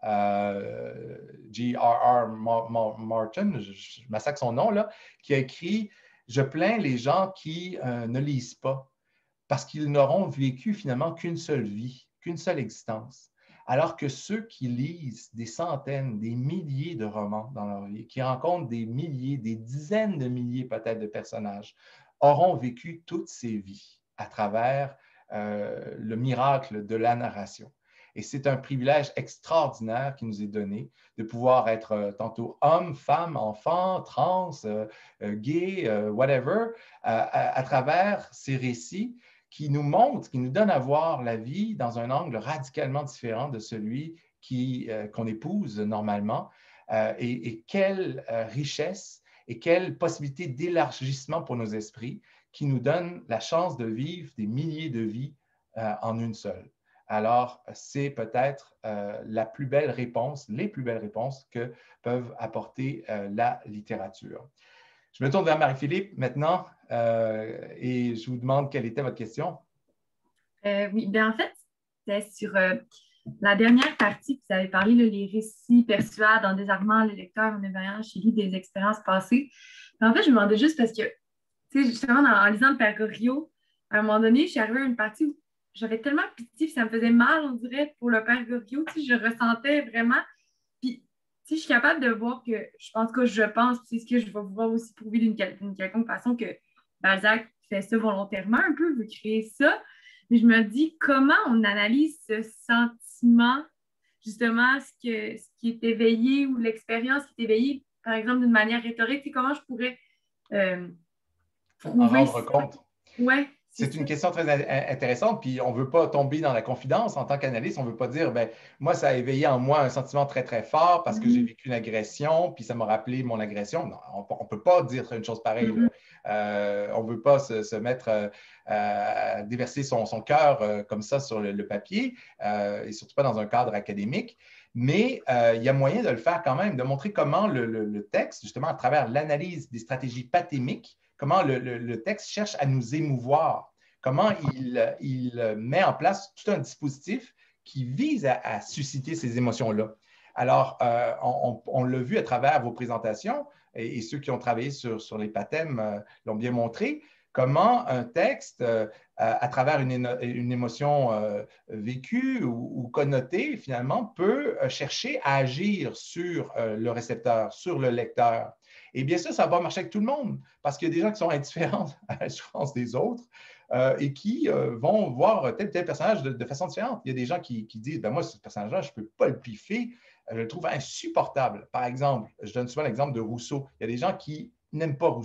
euh, G R R. Martin, je, je massacre son nom, là, qui a écrit « Je plains les gens qui euh, ne lisent pas, parce qu'ils n'auront vécu finalement qu'une seule vie, qu'une seule existence. Alors que ceux qui lisent des centaines, des milliers de romans dans leur vie, qui rencontrent des milliers, des dizaines de milliers peut-être de personnages, auront vécu toutes ces vies à travers euh, le miracle de la narration. Et c'est un privilège extraordinaire qui nous est donné de pouvoir être euh, tantôt homme, femme, enfant, trans, euh, euh, gay, euh, whatever, euh, à, à travers ces récits qui nous montrent, qui nous donnent à voir la vie dans un angle radicalement différent de celui qui, euh, qu'on épouse normalement. Euh, et, et quelle euh, richesse et quelle possibilité d'élargissement pour nos esprits qui nous donne la chance de vivre des milliers de vies euh, en une seule. Alors, c'est peut-être euh, la plus belle réponse, les plus belles réponses que peuvent apporter euh, la littérature. Je me tourne vers Marie-Philippe maintenant euh, et je vous demande quelle était votre question. Euh, oui, bien en fait, c'était sur euh, la dernière partie, vous avez parlé, là, les récits persuadent en désarmant le lecteur en éveillant chez lui des expériences passées. Mais en fait, je me demandais juste parce que, tu sais, justement, en lisant le Père Goriot, à un moment donné, je suis arrivée à une partie où j'avais tellement pitié, puis ça me faisait mal, on dirait, pour le Père Goriot, tu sais, je ressentais vraiment. Puis, tu sais, je suis capable de voir que, je pense que je pense, puis c'est ce que je vais vouloir aussi prouver d'une quel- d'une quelconque façon que Balzac fait ça volontairement un peu, veut créer ça. Mais je me dis, comment on analyse ce sentiment, justement, ce, que, ce qui est éveillé ou l'expérience qui est éveillée, par exemple, d'une manière rhétorique, tu sais, comment je pourrais euh, En prouver rendre ça? compte. Ouais, c'est C'est ça. une question très intéressante, puis on ne veut pas tomber dans la confidence en tant qu'analyste. On ne veut pas dire, ben moi, ça a éveillé en moi un sentiment très, très fort parce que j'ai Mhm, vécu une agression, puis ça m'a rappelé mon agression. Non, on ne peut pas dire une chose pareille. mhm. Euh, on ne veut pas se, se mettre euh, à déverser son, son cœur euh, comme ça sur le, le papier, euh, et surtout pas dans un cadre académique. Mais euh, il y a moyen de le faire quand même, de montrer comment le, le, le texte, justement à travers l'analyse des stratégies pathémiques, comment le, le, le, texte cherche à nous émouvoir, comment il, il, met en place tout un dispositif qui vise à, à susciter ces émotions-là. Alors, euh, on, on, on l'a vu à travers vos présentations, et, et ceux qui ont travaillé sur, sur les pathèmes euh, l'ont bien montré, comment un texte, euh, à, à travers une, une émotion euh, vécue ou, ou connotée, finalement, peut chercher à agir sur euh, le récepteur, sur le lecteur. Et bien sûr, ça va marcher avec tout le monde, parce qu'il y a des gens qui sont indifférents à la souffrance des autres euh, et qui euh, vont voir tel ou tel personnage de, de façon différente. Il y a des gens qui, qui disent, ben moi, ce personnage-là, je ne peux pas le piffer, je le trouve insupportable. Par exemple, je donne souvent l'exemple de Rousseau. Il y a des gens qui n'aiment pas Rousseau.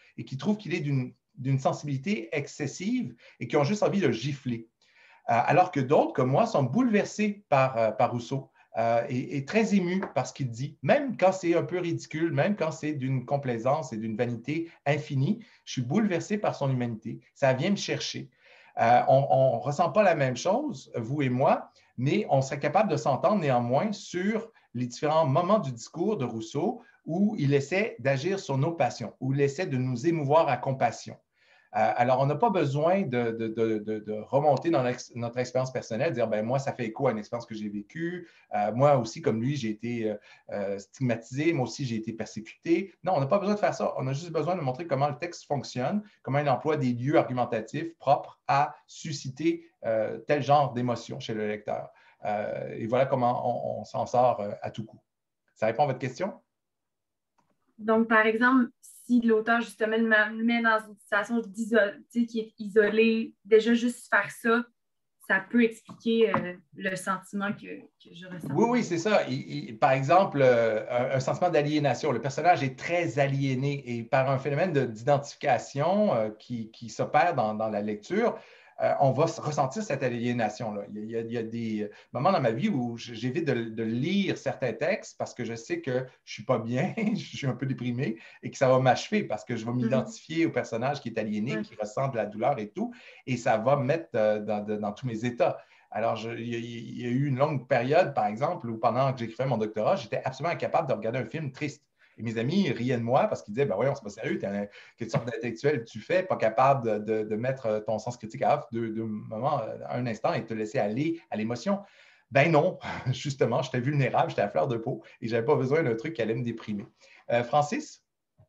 et qui trouvent qu'il est d'une d'une sensibilité excessive et qui ont juste envie de le gifler. Euh, alors que d'autres, comme moi, sont bouleversés par, euh, par Rousseau euh, et, et très émus par ce qu'il dit, même quand c'est un peu ridicule, même quand c'est d'une complaisance et d'une vanité infinie, je suis bouleversé par son humanité. Ça vient me chercher. Euh, on ne ressent pas la même chose, vous et moi, mais on serait capable de s'entendre néanmoins sur les différents moments du discours de Rousseau où il essaie d'agir sur nos passions, où il essaie de nous émouvoir à compassion. Euh, alors, on n'a pas besoin de, de, de, de, de remonter dans ex, notre expérience personnelle, dire, ben moi, ça fait écho à une expérience que j'ai vécue. Euh, moi aussi, comme lui, j'ai été euh, stigmatisé. Moi aussi, j'ai été persécuté. Non, on n'a pas besoin de faire ça. On a juste besoin de montrer comment le texte fonctionne, comment il emploie des lieux argumentatifs propres à susciter euh, tel genre d'émotion chez le lecteur. Euh, et voilà comment on, on s'en sort euh, à tout coup. Ça répond à votre question? Donc, par exemple, si l'auteur, justement, me met dans une situation qui est isolée, déjà juste faire ça, ça peut expliquer euh, le sentiment que, que je ressens. Oui, oui, c'est ça. Il, il, par exemple, euh, un, un, sentiment d'aliénation. Le personnage est très aliéné et par un phénomène d'identification euh, qui, qui s'opère dans, dans la lecture, euh, on va ressentir cette aliénation-là. Il, il, il y a des moments dans ma vie où j'évite de, de lire certains textes parce que je sais que je ne suis pas bien, je suis un peu déprimé et que ça va m'achever parce que je vais m'identifier mm-hmm. au personnage qui est aliéné, ouais. qui ressent de la douleur et tout, et ça va me mettre euh, dans, de, dans tous mes états. Alors, je, il, y a, il y a eu une longue période, par exemple, où pendant que j'écrivais mon doctorat, j'étais absolument incapable de regarder un film triste. Et mes amis riaient de moi parce qu'ils disaient, ben voyons, c'est pas sérieux, un, quelle sorte d'intellectuel tu fais, pas capable de, de, de mettre ton sens critique à off de, de moment, un instant et te laisser aller à l'émotion. Ben non, justement, j'étais vulnérable, j'étais à fleur de peau et je n'avais pas besoin d'un truc qui allait me déprimer. Euh, Francis?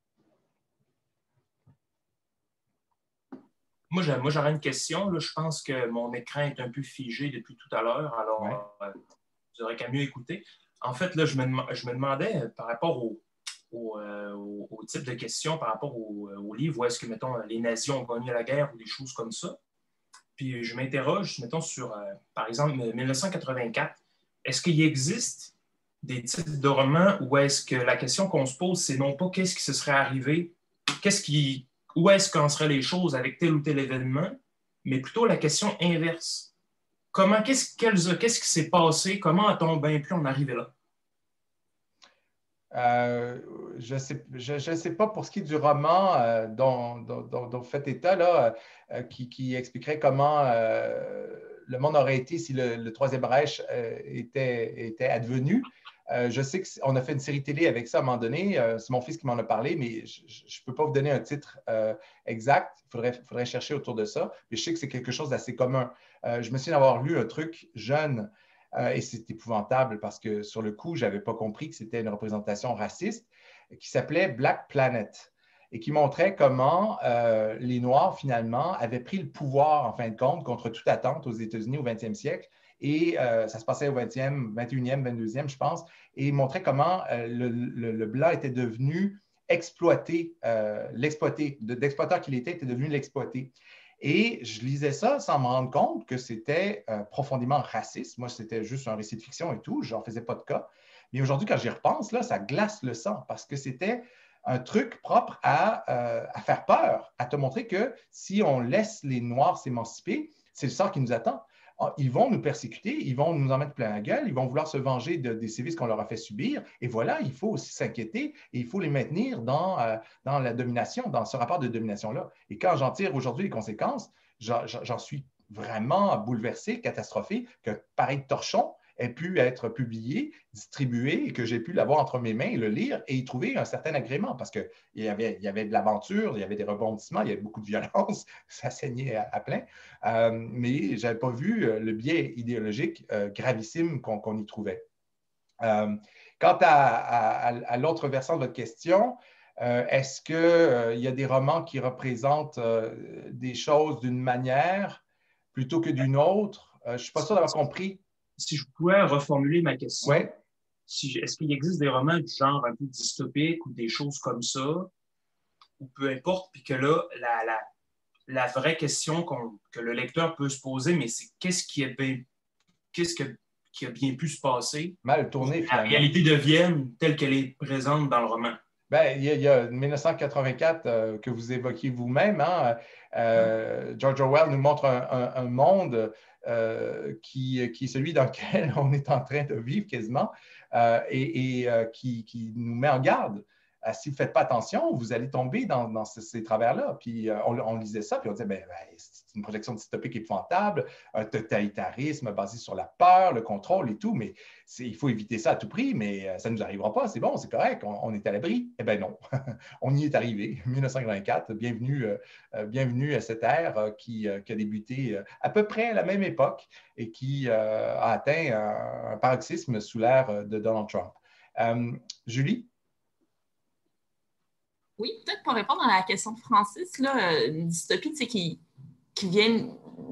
Moi, j'aurais une question. Là. Je pense que mon écran est un peu figé depuis tout à l'heure, alors ouais. euh, vous aurez qu'à mieux écouter. En fait, là, je me, je me demandais par rapport au, au, euh, au, au type de questions, par rapport au, au livre, où est-ce que, mettons, les nazis ont gagné la guerre ou des choses comme ça. Puis je m'interroge, mettons, sur, euh, par exemple, mille neuf cent quatre-vingt-quatre. Est-ce qu'il existe des types de romans où est-ce que la question qu'on se pose, c'est non pas qu'est-ce qui se serait arrivé, qu'est-ce qui... où est-ce qu'en seraient les choses avec tel ou tel événement, mais plutôt la question inverse. Comment, qu'est-ce, qu'est-ce qui s'est passé? Comment a-t-on bien pu en arriver là? Euh, je ne sais, je, je sais pas pour ce qui est du roman euh, dont, dont, dont, dont vous faites état, là, euh, qui, qui expliquerait comment euh, le monde aurait été si le, le Troisième Reich euh, était, était advenu. Euh, je sais qu'on a fait une série télé avec ça à un moment donné. Euh, c'est mon fils qui m'en a parlé, mais je ne peux pas vous donner un titre euh, exact. Il faudrait, faudrait chercher autour de ça. Mais je sais que c'est quelque chose d'assez commun. Euh, je me souviens d'avoir lu un truc jeune euh, et c'est épouvantable parce que sur le coup, je n'avais pas compris que c'était une représentation raciste qui s'appelait Black Planet et qui montrait comment euh, les Noirs, finalement, avaient pris le pouvoir, en fin de compte, contre toute attente aux États-Unis au vingtième siècle. Et euh, ça se passait au vingtième, vingt et unième, vingt-deuxième, je pense, et il montrait comment euh, le, le, le blanc était devenu exploité, euh, l'exploité, d'exploiteur qu'il était, était devenu l'exploité. Et je lisais ça sans me rendre compte que c'était euh, profondément raciste. Moi, c'était juste un récit de fiction et tout, je n'en faisais pas de cas. Mais aujourd'hui, quand j'y repense, là, ça glace le sang parce que c'était un truc propre à, euh, à faire peur, à te montrer que si on laisse les Noirs s'émanciper, c'est le sort qui nous attend. Ils vont nous persécuter, ils vont nous en mettre plein la gueule, ils vont vouloir se venger de, des sévices qu'on leur a fait subir. Et voilà, il faut aussi s'inquiéter et il faut les maintenir dans, euh, dans la domination, dans ce rapport de domination-là. Et quand j'en tire aujourd'hui les conséquences, j'en suis vraiment bouleversé, catastrophé, que pareil torchon ait pu être publié, distribué et que j'ai pu l'avoir entre mes mains, le lire et y trouver un certain agrément parce qu'il y avait, il y avait de l'aventure, il y avait des rebondissements, il y avait beaucoup de violence, ça saignait à, à plein, euh, mais je n'avais pas vu le biais idéologique euh, gravissime qu'on qu'on y trouvait. Euh, quant à, à, à l'autre versant de votre question, euh, est-ce qu'il euh, y a des romans qui représentent euh, des choses d'une manière plutôt que d'une autre? Euh, je ne suis pas sûr d'avoir compris. Si je pouvais reformuler ma question, ouais. si, est-ce qu'il existe des romans du genre un peu dystopique ou des choses comme ça, ou peu importe, puis que là, la, la, la vraie question qu'on, que le lecteur peut se poser, mais c'est qu'est-ce qui, est bien, qu'est-ce que, qui a bien pu se passer mal tourné, pour que la réalité devienne telle qu'elle est présente dans le roman? Bien, il y a, il y a mille neuf cent quatre-vingt-quatre euh, que vous évoquiez vous-même. Hein? Euh, George Orwell nous montre un, un, un monde euh, qui, qui est celui dans lequel on est en train de vivre quasiment euh, et, et euh, qui, qui nous met en garde. Euh, si vous ne faites pas attention, vous allez tomber dans, dans ces, ces travers-là. Puis euh, on, on lisait ça, puis on disait, ben, ben, c'est une projection dystopique épouvantable, un totalitarisme basé sur la peur, le contrôle et tout, mais il faut éviter ça à tout prix, mais euh, ça ne nous arrivera pas, c'est bon, c'est correct, on, on est à l'abri. Eh bien non, on y est arrivé, mille neuf cent quatre-vingt-quatre, bienvenue, euh, bienvenue à cette ère euh, qui, euh, qui a débuté euh, à peu près à la même époque et qui euh, a atteint un, un paroxysme sous l'ère de Donald Trump. Euh, Julie? Oui, peut-être pour répondre à la question de Francis, là, une dystopie qui, qui vient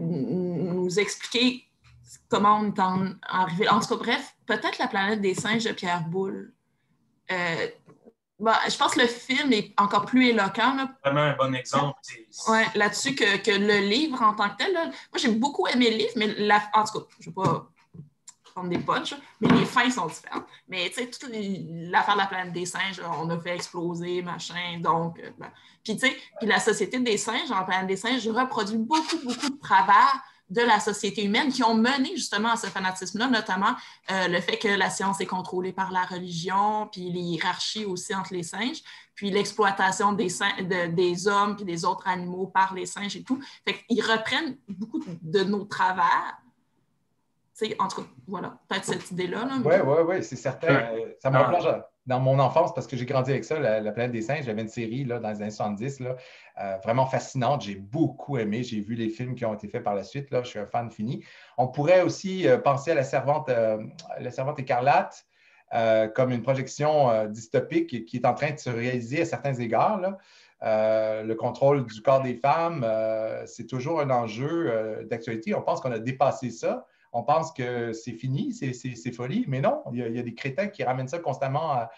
nous expliquer comment on est en, arrivé. En tout cas, bref, peut-être La planète des singes de Pierre Boulle. Euh, bon, je pense que le film est encore plus éloquent. Là. Vraiment un bon exemple. Ouais, là-dessus que, que le livre en tant que tel. Là. Moi, j'ai beaucoup aimé le livre, mais la, en tout cas, je ne vais pas prendre des punchs, mais les fins sont différentes. Mais tu sais, toute l'affaire de la planète des singes, là, on a fait exploser, machin, donc... Euh, ben. Puis tu sais, puis la société des singes, en planète des singes, reproduit beaucoup, beaucoup de travers de la société humaine qui ont mené justement à ce fanatisme-là, notamment euh, le fait que la science est contrôlée par la religion, puis les hiérarchies aussi entre les singes, puis l'exploitation des, de, des hommes puis des autres animaux par les singes et tout. Fait qu'ils reprennent beaucoup de nos travers. T'sais, en tout cas, voilà, peut-être cette idée-là. Là, oui, oui, oui, c'est certain. Euh, ça me Ah. replonge dans mon enfance parce que j'ai grandi avec ça, la, la planète des singes. J'avais une série là, dans les années soixante-dix, là, euh, vraiment fascinante. J'ai beaucoup aimé. J'ai vu les films qui ont été faits par la suite. Là. Je suis un fan fini. On pourrait aussi euh, penser à La Servante, euh, la Servante écarlate euh, comme une projection euh, dystopique qui est en train de se réaliser à certains égards. Là. Euh, le contrôle du corps des femmes, euh, c'est toujours un enjeu euh, d'actualité. On pense qu'on a dépassé ça. On pense que c'est fini, c'est folie, mais non, il y, a, il y a des crétins qui ramènent ça constamment à,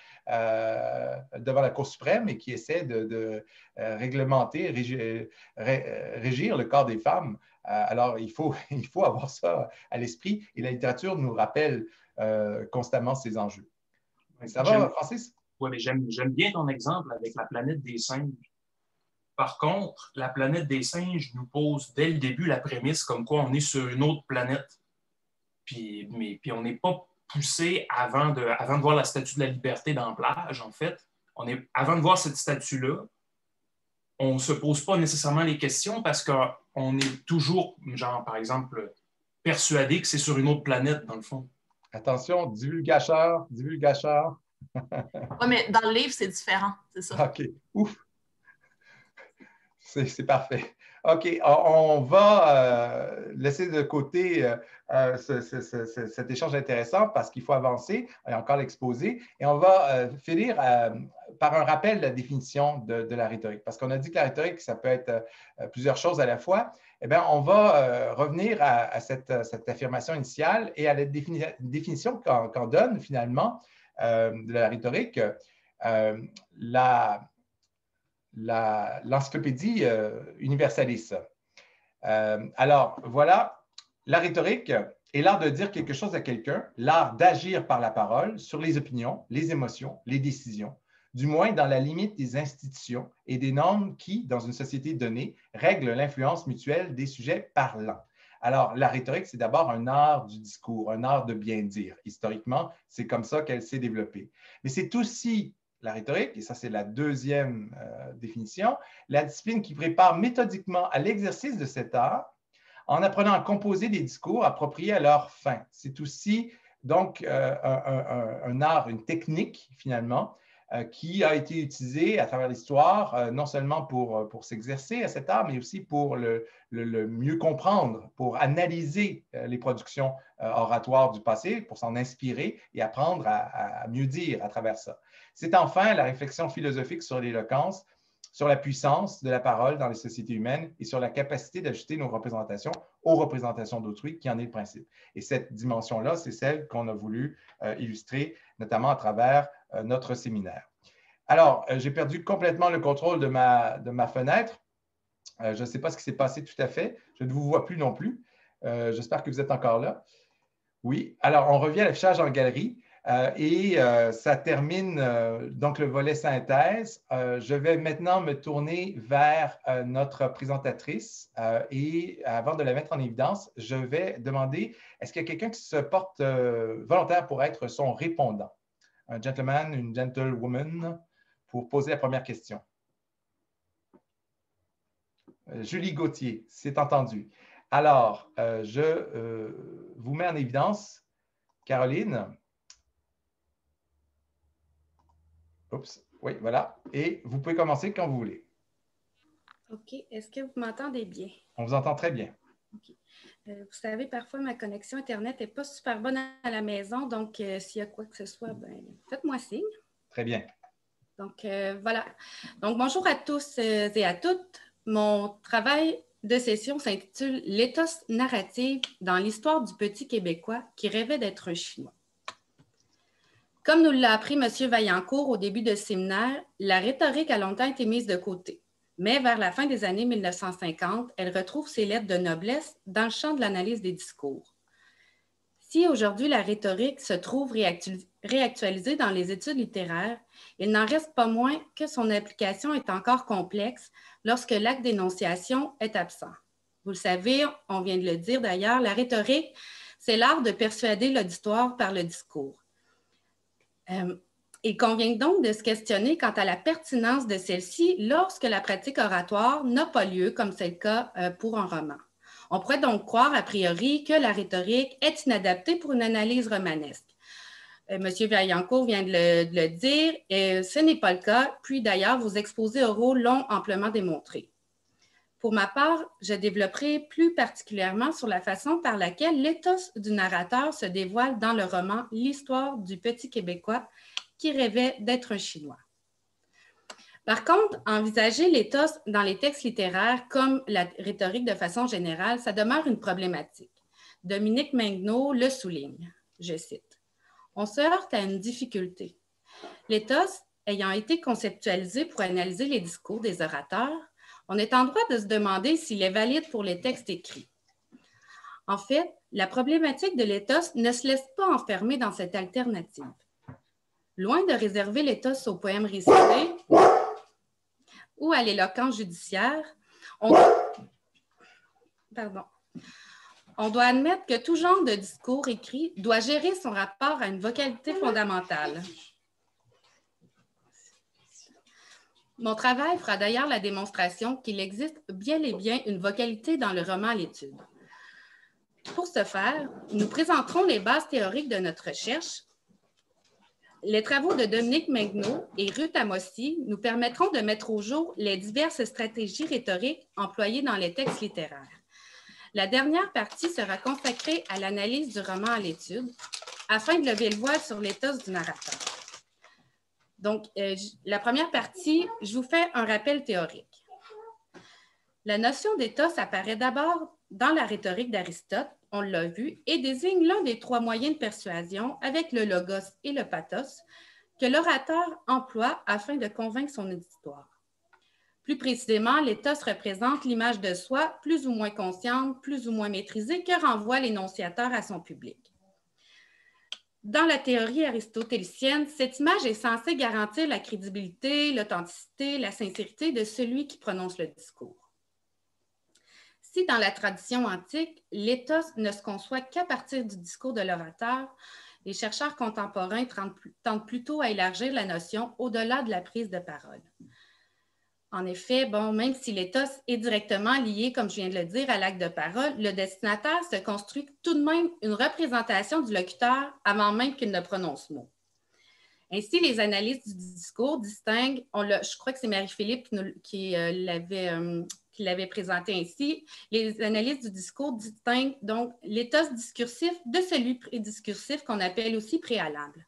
à, devant la Cour suprême et qui essaient de, de euh, réglementer, régir, ré, régir le corps des femmes. Euh, alors, il faut, il faut avoir ça à l'esprit et la littérature nous rappelle euh, constamment ces enjeux. Ça va, Francis? Oui, mais j'aime bien ton exemple avec la planète des singes. Par contre, la planète des singes nous pose dès le début la prémisse comme quoi on est sur une autre planète. Puis, mais, puis on n'est pas poussé avant de, avant de voir la statue de la liberté dans la plage, en fait. On est, avant de voir cette statue-là, on ne se pose pas nécessairement les questions parce qu'on est toujours, genre, par exemple, persuadé que c'est sur une autre planète, dans le fond. Attention, divulgateur, divulgateur. Oui, mais dans le livre, c'est différent, c'est ça. OK, ouf. C'est parfait. OK, on va euh, laisser de côté euh, ce, ce, ce, cet échange intéressant parce qu'il faut avancer et encore l'exposer. Et on va euh, finir euh, par un rappel de la définition de, de la rhétorique. Parce qu'on a dit que la rhétorique, ça peut être euh, plusieurs choses à la fois. Eh bien, on va euh, revenir à, à cette, cette affirmation initiale et à la défini définition qu'on qu'en donne finalement euh, de la rhétorique. Euh, la l'encyclopédie euh, universaliste. Euh, alors, voilà, la rhétorique est l'art de dire quelque chose à quelqu'un, l'art d'agir par la parole sur les opinions, les émotions, les décisions, du moins dans la limite des institutions et des normes qui, dans une société donnée, règlent l'influence mutuelle des sujets parlants. Alors, la rhétorique, c'est d'abord un art du discours, un art de bien dire. Historiquement, c'est comme ça qu'elle s'est développée. Mais c'est aussi la rhétorique, et ça c'est la deuxième euh, définition, la discipline qui prépare méthodiquement à l'exercice de cet art en apprenant à composer des discours appropriés à leur fin. C'est aussi donc euh, un, un, un art, une technique finalement, euh, qui a été utilisée à travers l'histoire, euh, non seulement pour, pour s'exercer à cet art, mais aussi pour le, le, le mieux comprendre, pour analyser euh, les productions euh, oratoires du passé, pour s'en inspirer et apprendre à, à mieux dire à travers ça. C'est enfin la réflexion philosophique sur l'éloquence, sur la puissance de la parole dans les sociétés humaines et sur la capacité d'ajuster nos représentations aux représentations d'autrui, qui en est le principe. Et cette dimension-là, c'est celle qu'on a voulu euh, illustrer, notamment à travers euh, notre séminaire. Alors, euh, j'ai perdu complètement le contrôle de ma, de ma fenêtre. Euh, je ne sais pas ce qui s'est passé tout à fait. Je ne vous vois plus non plus. Euh, J'espère que vous êtes encore là. Oui. Alors, on revient à l'affichage en galerie. Euh, et euh, ça termine euh, donc le volet synthèse. Euh, je vais maintenant me tourner vers euh, notre présentatrice euh, et avant de la mettre en évidence, je vais demander, est-ce qu'il y a quelqu'un qui se porte euh, volontaire pour être son répondant? Un gentleman, une gentlewoman, pour poser la première question. Euh, Julie Gauthier, c'est entendu. Alors, euh, je euh, vous mets en évidence, Caroline. Oups, oui, voilà. Et vous pouvez commencer quand vous voulez. OK. Est-ce que vous m'entendez bien? On vous entend très bien. OK. Euh, vous savez, parfois, ma connexion Internet n'est pas super bonne à la maison, donc euh, s'il y a quoi que ce soit, ben, faites-moi signe. Très bien. Donc, euh, voilà. Donc, bonjour à tous euh, et à toutes. Mon travail de session s'intitule « L'éthos narrative dans l'histoire du petit Québécois qui rêvait d'être un Chinois ». Comme nous l'a appris M. Vaillancourt au début de ce séminaire, la rhétorique a longtemps été mise de côté. Mais vers la fin des années mille neuf cent cinquante, elle retrouve ses lettres de noblesse dans le champ de l'analyse des discours. Si aujourd'hui la rhétorique se trouve réactu- réactualisée dans les études littéraires, il n'en reste pas moins que son application est encore complexe lorsque l'acte d'énonciation est absent. Vous le savez, on vient de le dire d'ailleurs, la rhétorique, c'est l'art de persuader l'auditoire par le discours. Euh, il convient donc de se questionner quant à la pertinence de celle-ci lorsque la pratique oratoire n'a pas lieu, comme c'est le cas euh, pour un roman. On pourrait donc croire a priori que la rhétorique est inadaptée pour une analyse romanesque. Euh, M. Vaillancourt vient de le, de le dire, et ce n'est pas le cas, puis d'ailleurs, vos exposés oraux l'ont amplement démontré. Pour ma part, je développerai plus particulièrement sur la façon par laquelle l'éthos du narrateur se dévoile dans le roman « L'histoire du petit Québécois qui rêvait d'être un Chinois ». Par contre, envisager l'éthos dans les textes littéraires comme la rhétorique de façon générale, ça demeure une problématique. Dominique Mengnaud le souligne, je cite, « On se heurte à une difficulté. L'éthos ayant été conceptualisé pour analyser les discours des orateurs, on est en droit de se demander s'il est valide pour les textes écrits. En fait, la problématique de l'éthos ne se laisse pas enfermer dans cette alternative. Loin de réserver l'éthos aux poèmes récités ou à l'éloquence judiciaire, on doit... Pardon. On doit admettre que tout genre de discours écrit doit gérer son rapport à une vocalité fondamentale. Mon travail fera d'ailleurs la démonstration qu'il existe bien et bien une vocalité dans le roman à l'étude. Pour ce faire, nous présenterons les bases théoriques de notre recherche. Les travaux de Dominique Mengnaud et Ruth Amossi nous permettront de mettre au jour les diverses stratégies rhétoriques employées dans les textes littéraires. La dernière partie sera consacrée à l'analyse du roman à l'étude, afin de lever le voile sur l'éthos du narrateur. Donc, euh, la première partie, je vous fais un rappel théorique. La notion d'éthos apparaît d'abord dans la rhétorique d'Aristote, on l'a vu, et désigne l'un des trois moyens de persuasion avec le logos et le pathos que l'orateur emploie afin de convaincre son auditoire. Plus précisément, l'éthos représente l'image de soi plus ou moins consciente, plus ou moins maîtrisée que renvoie l'énonciateur à son public. Dans la théorie aristotélicienne, cette image est censée garantir la crédibilité, l'authenticité, la sincérité de celui qui prononce le discours. Si dans la tradition antique, l'éthos ne se conçoit qu'à partir du discours de l'orateur, les chercheurs contemporains tentent plutôt à élargir la notion au-delà de la prise de parole. En effet, bon, même si l'éthos est directement lié, comme je viens de le dire, à l'acte de parole, le destinataire se construit tout de même une représentation du locuteur avant même qu'il ne prononce mot. Ainsi, les analystes du discours distinguent, on le, je crois que c'est Marie-Philippe qui, nous, qui euh, l'avait euh, qui l'avait présenté ainsi, les analystes du discours distinguent donc l'éthos discursif de celui prédiscursif qu'on appelle aussi préalable.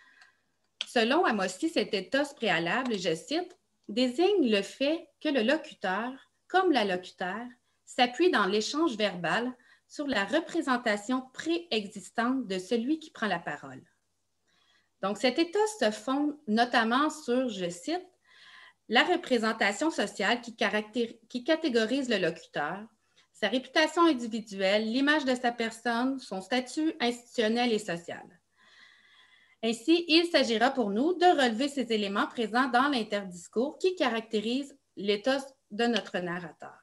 Selon Amossi, cet éthos préalable, je cite, désigne le fait que le locuteur, comme la locuteur, s'appuie dans l'échange verbal sur la représentation préexistante de celui qui prend la parole. Donc, cet éthos se fonde notamment sur, je cite, la représentation sociale qui, qui catégorise le locuteur, sa réputation individuelle, l'image de sa personne, son statut institutionnel et social. Ainsi, il s'agira pour nous de relever ces éléments présents dans l'interdiscours qui caractérisent l'éthos de notre narrateur.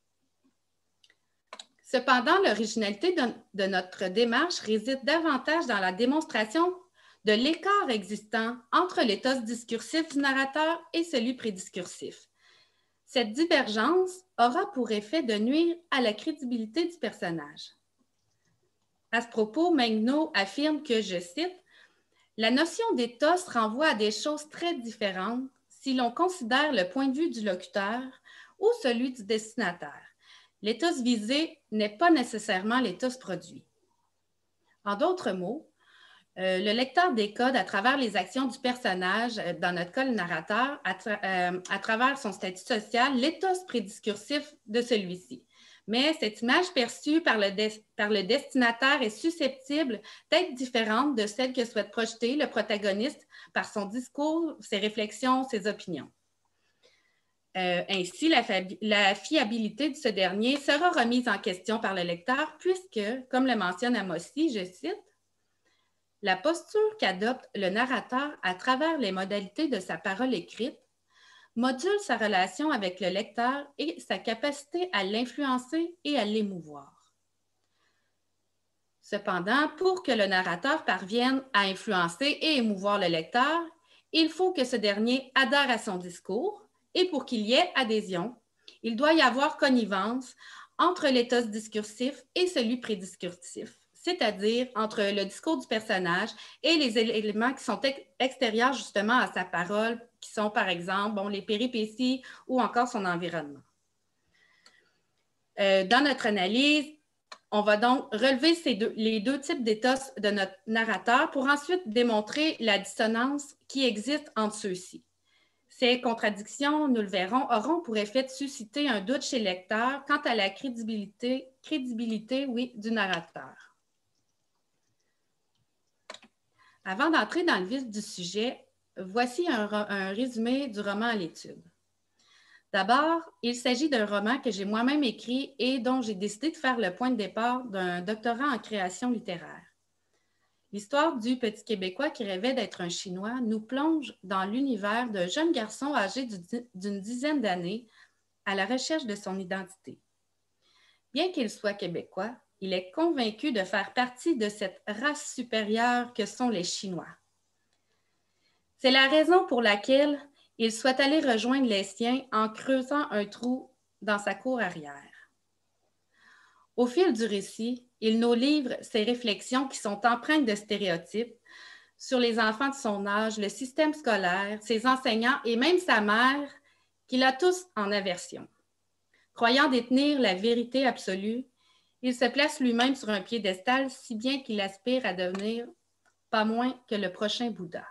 Cependant, l'originalité de, de notre démarche réside davantage dans la démonstration de l'écart existant entre l'éthos discursif du narrateur et celui prédiscursif. Cette divergence aura pour effet de nuire à la crédibilité du personnage. À ce propos, Megnaud affirme que, je cite, « La notion d'éthos renvoie à des choses très différentes si l'on considère le point de vue du locuteur ou celui du destinataire. L'éthos visé n'est pas nécessairement l'éthos produit. » En d'autres mots, euh, le lecteur décode à travers les actions du personnage, euh, dans notre cas le narrateur, à, tra euh, à travers son statut social, l'éthos prédiscursif de celui-ci. Mais cette image perçue par le, par le destinataire est susceptible d'être différente de celle que souhaite projeter le protagoniste par son discours, ses réflexions, ses opinions. Euh, ainsi, la, la fiabilité de ce dernier sera remise en question par le lecteur puisque, comme le mentionne Amossi, je cite, « La posture qu'adopte le narrateur à travers les modalités de sa parole écrite module sa relation avec le lecteur et sa capacité à l'influencer et à l'émouvoir. Cependant, pour que le narrateur parvienne à influencer et émouvoir le lecteur, il faut que ce dernier adhère à son discours et pour qu'il y ait adhésion, il doit y avoir connivence entre l'éthos discursif et celui prédiscursif, c'est-à-dire entre le discours du personnage et les éléments qui sont ex extérieurs justement à sa parole, qui sont par exemple bon, les péripéties ou encore son environnement. Euh, dans notre analyse, on va donc relever ces deux, les deux types d'éthos de notre narrateur pour ensuite démontrer la dissonance qui existe entre ceux-ci. Ces contradictions, nous le verrons, auront pour effet de susciter un doute chez le lecteur quant à la crédibilité, crédibilité oui, du narrateur. Avant d'entrer dans le vif du sujet, voici un, un résumé du roman à l'étude. D'abord, il s'agit d'un roman que j'ai moi-même écrit et dont j'ai décidé de faire le point de départ d'un doctorat en création littéraire. L'histoire du petit Québécois qui rêvait d'être un Chinois nous plonge dans l'univers d'un jeune garçon âgé d'une dizaine d'années à la recherche de son identité. Bien qu'il soit québécois, il est convaincu de faire partie de cette race supérieure que sont les Chinois. C'est la raison pour laquelle il souhaite aller rejoindre les siens en creusant un trou dans sa cour arrière. Au fil du récit, il nous livre ses réflexions qui sont empreintes de stéréotypes sur les enfants de son âge, le système scolaire, ses enseignants et même sa mère, qu'il a tous en aversion. Croyant détenir la vérité absolue, il se place lui-même sur un piédestal si bien qu'il aspire à devenir pas moins que le prochain Bouddha.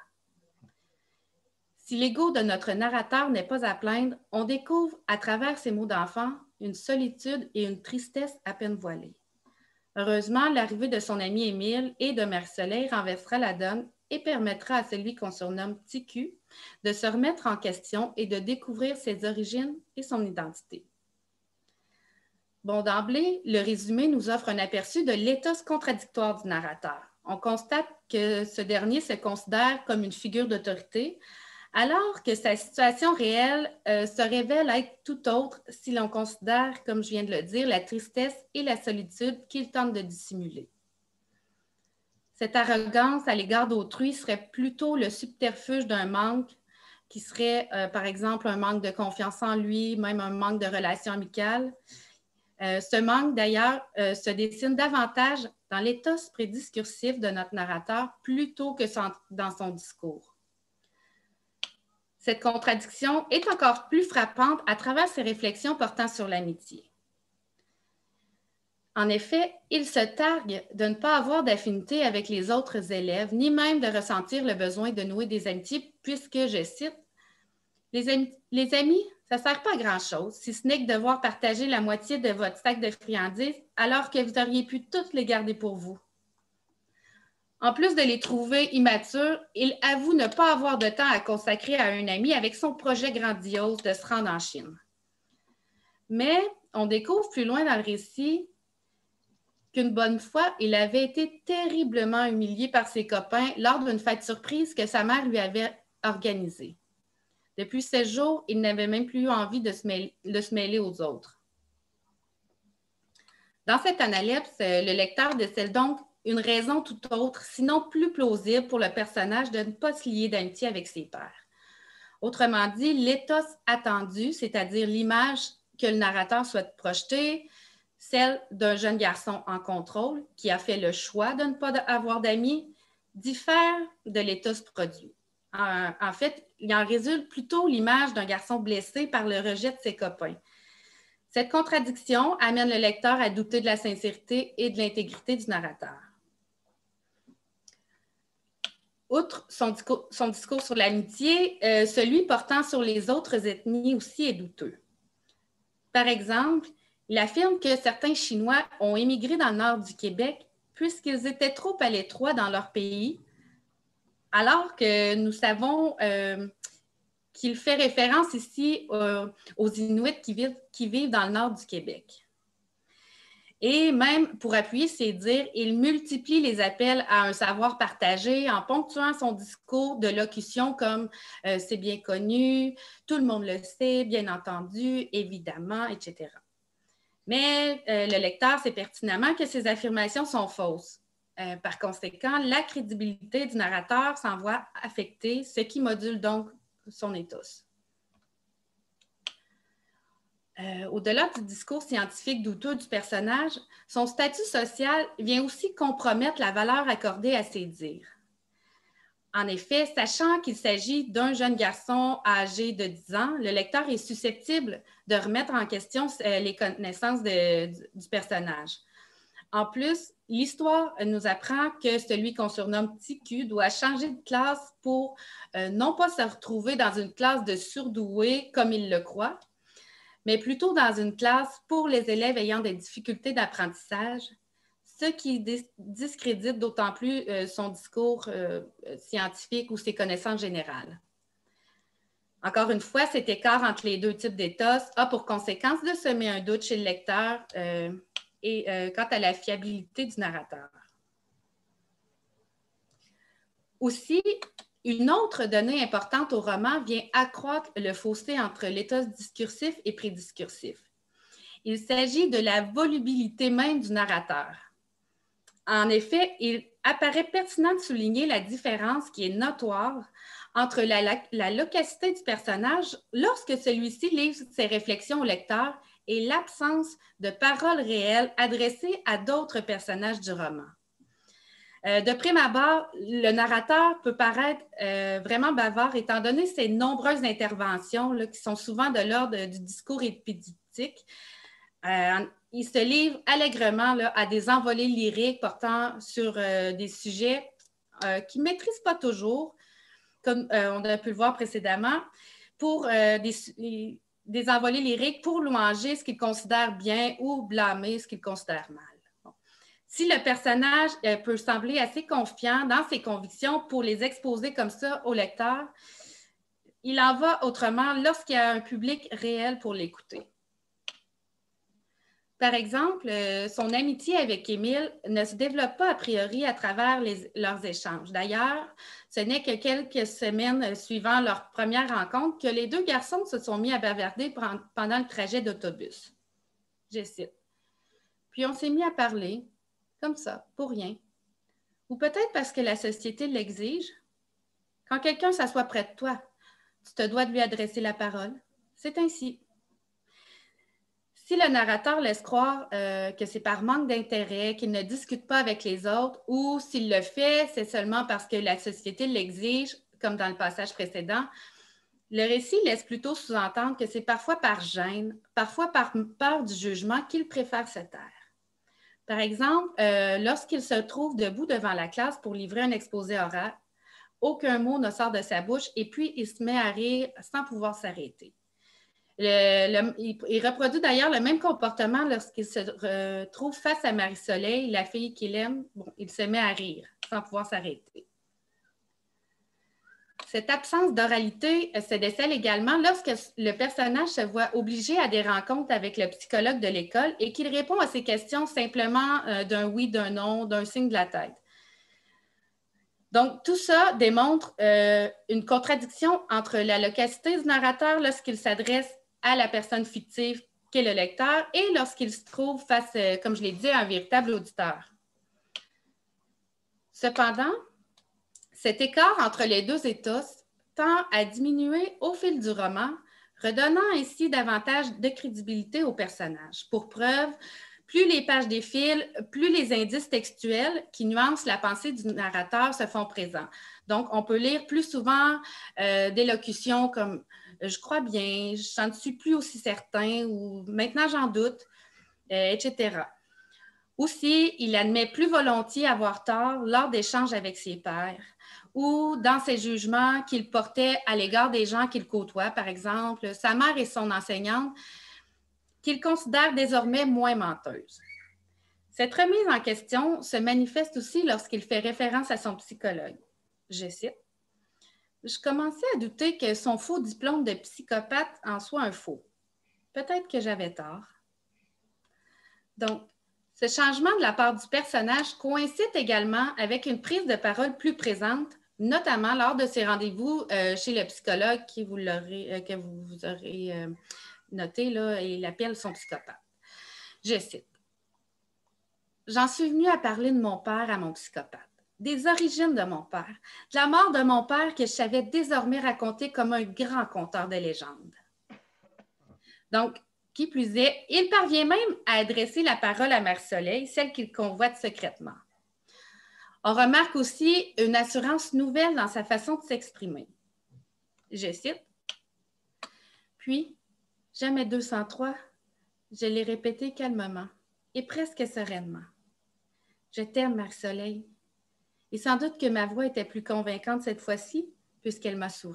Si l'ego de notre narrateur n'est pas à plaindre, on découvre à travers ces mots d'enfant une solitude et une tristesse à peine voilées. Heureusement, l'arrivée de son ami Émile et de Marie-Soleil renversera la donne et permettra à celui qu'on surnomme Petit Cul de se remettre en question et de découvrir ses origines et son identité. Bon, d'emblée, le résumé nous offre un aperçu de l'éthos contradictoire du narrateur. On constate que ce dernier se considère comme une figure d'autorité, alors que sa situation réelle euh, se révèle être tout autre si l'on considère, comme je viens de le dire, la tristesse et la solitude qu'il tente de dissimuler. Cette arrogance à l'égard d'autrui serait plutôt le subterfuge d'un manque qui serait, euh, par exemple, un manque de confiance en lui, même un manque de relations amicales. Euh, ce manque, d'ailleurs, euh, se dessine davantage dans l'éthos prédiscursif de notre narrateur plutôt que son, dans son discours. Cette contradiction est encore plus frappante à travers ses réflexions portant sur l'amitié. En effet, il se targue de ne pas avoir d'affinité avec les autres élèves, ni même de ressentir le besoin de nouer des amitiés, puisque, je cite, « Les amis, les amis ça ne sert pas à grand-chose, si ce n'est que devoir partager la moitié de votre sac de friandises alors que vous auriez pu toutes les garder pour vous. » En plus de les trouver immatures, il avoue ne pas avoir de temps à consacrer à un ami avec son projet grandiose de se rendre en Chine. Mais on découvre plus loin dans le récit qu'une bonne fois, il avait été terriblement humilié par ses copains lors d'une fête surprise que sa mère lui avait organisée. Depuis ce jour, il n'avait même plus eu envie de se mêler, de se mêler aux autres. Dans cette analepse, le lecteur décèle donc une raison tout autre, sinon plus plausible pour le personnage de ne pas se lier d'amitié avec ses pairs. Autrement dit, l'éthos attendu, c'est-à-dire l'image que le narrateur souhaite projeter, celle d'un jeune garçon en contrôle qui a fait le choix de ne pas avoir d'amis, diffère de l'éthos produit. En, en fait, il en résulte plutôt l'image d'un garçon blessé par le rejet de ses copains. Cette contradiction amène le lecteur à douter de la sincérité et de l'intégrité du narrateur. Outre son discours, son discours sur l'amitié, euh, celui portant sur les autres ethnies aussi est douteux. Par exemple, il affirme que certains Chinois ont émigré dans le nord du Québec puisqu'ils étaient trop à l'étroit dans leur pays, alors que nous savons euh, qu'il fait référence ici euh, aux Inuits qui vivent, qui vivent dans le nord du Québec. Et même pour appuyer ses dires, il multiplie les appels à un savoir partagé en ponctuant son discours de locution comme euh, « c'est bien connu »,« tout le monde le sait »,« bien entendu »,« évidemment », et cetera. Mais euh, le lecteur sait pertinemment que ces affirmations sont fausses. Euh, par conséquent, la crédibilité du narrateur s'en voit affectée, ce qui module donc son ethos. Euh, au-delà du discours scientifique douteux du personnage, son statut social vient aussi compromettre la valeur accordée à ses dires. En effet, sachant qu'il s'agit d'un jeune garçon âgé de dix ans, le lecteur est susceptible de remettre en question euh, les connaissances de, du, du personnage. En plus, l'histoire nous apprend que celui qu'on surnomme Petit Cul doit changer de classe pour euh, non pas se retrouver dans une classe de surdoués comme il le croit, mais plutôt dans une classe pour les élèves ayant des difficultés d'apprentissage, ce qui discrédite d'autant plus euh, son discours euh, scientifique ou ses connaissances générales. Encore une fois, cet écart entre les deux types d'éthos a pour conséquence de semer un doute chez le lecteur euh, et euh, quant à la fiabilité du narrateur. Aussi, une autre donnée importante au roman vient accroître le fossé entre l'éthos discursif et prédiscursif. Il s'agit de la volubilité même du narrateur. En effet, il apparaît pertinent de souligner la différence qui est notoire entre la, la, la loquacité du personnage lorsque celui-ci livre ses réflexions au lecteur et l'absence de paroles réelles adressées à d'autres personnages du roman. Euh, de prime abord, le narrateur peut paraître euh, vraiment bavard étant donné ses nombreuses interventions là, qui sont souvent de l'ordre du discours épidictique. Euh, il se livre allègrement là, à des envolées lyriques portant sur euh, des sujets euh, qu'il ne maîtrise pas toujours, comme euh, on a pu le voir précédemment, pour euh, des, des envolées lyriques pour louanger ce qu'il considère bien ou blâmer ce qu'il considère mal. Bon. Si le personnage euh, peut sembler assez confiant dans ses convictions pour les exposer comme ça au lecteur, il en va autrement lorsqu'il y a un public réel pour l'écouter. Par exemple, euh, son amitié avec Émile ne se développe pas a priori à travers les, leurs échanges. D'ailleurs, ce n'est que quelques semaines suivant leur première rencontre que les deux garçons se sont mis à bavarder pendant le trajet d'autobus. Je cite. Puis on s'est mis à parler, comme ça, pour rien. Ou peut-être parce que la société l'exige. Quand quelqu'un s'assoit près de toi, tu te dois de lui adresser la parole. C'est ainsi. Si le narrateur laisse croire euh, que c'est par manque d'intérêt, qu'il ne discute pas avec les autres, ou s'il le fait, c'est seulement parce que la société l'exige, comme dans le passage précédent, le récit laisse plutôt sous-entendre que c'est parfois par gêne, parfois par peur du jugement qu'il préfère se taire. Par exemple, euh, lorsqu'il se trouve debout devant la classe pour livrer un exposé oral, aucun mot ne sort de sa bouche et puis il se met à rire sans pouvoir s'arrêter. Le, le, il, il reproduit d'ailleurs le même comportement lorsqu'il se euh, trouve face à Marie-Soleil, la fille qu'il aime. Bon, il se met à rire sans pouvoir s'arrêter. Cette absence d'oralité se décèle également lorsque le personnage se voit obligé à des rencontres avec le psychologue de l'école et qu'il répond à ses questions simplement euh, d'un oui, d'un non, d'un signe de la tête. Donc, tout ça démontre euh, une contradiction entre la loquacité du narrateur lorsqu'il s'adresse à la personne fictive qu'est le lecteur et lorsqu'il se trouve face, euh, comme je l'ai dit, à un véritable auditeur. Cependant, cet écart entre les deux états tend à diminuer au fil du roman, redonnant ainsi davantage de crédibilité au personnage. Pour preuve, plus les pages défilent, plus les indices textuels qui nuancent la pensée du narrateur se font présents. Donc, on peut lire plus souvent euh, des locutions comme « je crois bien »,« je n'en suis plus aussi certain » ou « maintenant j'en doute euh, », et cetera. Aussi, il admet plus volontiers avoir tort lors d'échanges avec ses pairs ou dans ses jugements qu'il portait à l'égard des gens qu'il côtoie, par exemple, sa mère et son enseignante, qu'il considère désormais moins menteuses. Cette remise en question se manifeste aussi lorsqu'il fait référence à son psychologue. Je cite, « Je commençais à douter que son faux diplôme de psychopathe en soit un faux. Peut-être que j'avais tort. » Donc, ce changement de la part du personnage coïncide également avec une prise de parole plus présente, notamment lors de ses rendez-vous euh, chez le psychologue qui vous l'aurez, euh, que vous, vous aurez euh, noté, là, et il appelle son psychopathe. Je cite, « J'en suis venue à parler de mon père à mon psychopathe, des origines de mon père, de la mort de mon père que je savais désormais raconter comme un grand conteur de légendes. » Donc, qui plus est, il parvient même à adresser la parole à Mère Soleil, celle qu'il convoite secrètement. On remarque aussi une assurance nouvelle dans sa façon de s'exprimer. Je cite, « Puis, jamais deux cent trois, je l'ai répété calmement et presque sereinement. Je t'aime, Mère Soleil. Et sans doute que ma voix était plus convaincante cette fois-ci, puisqu'elle m'a souri. »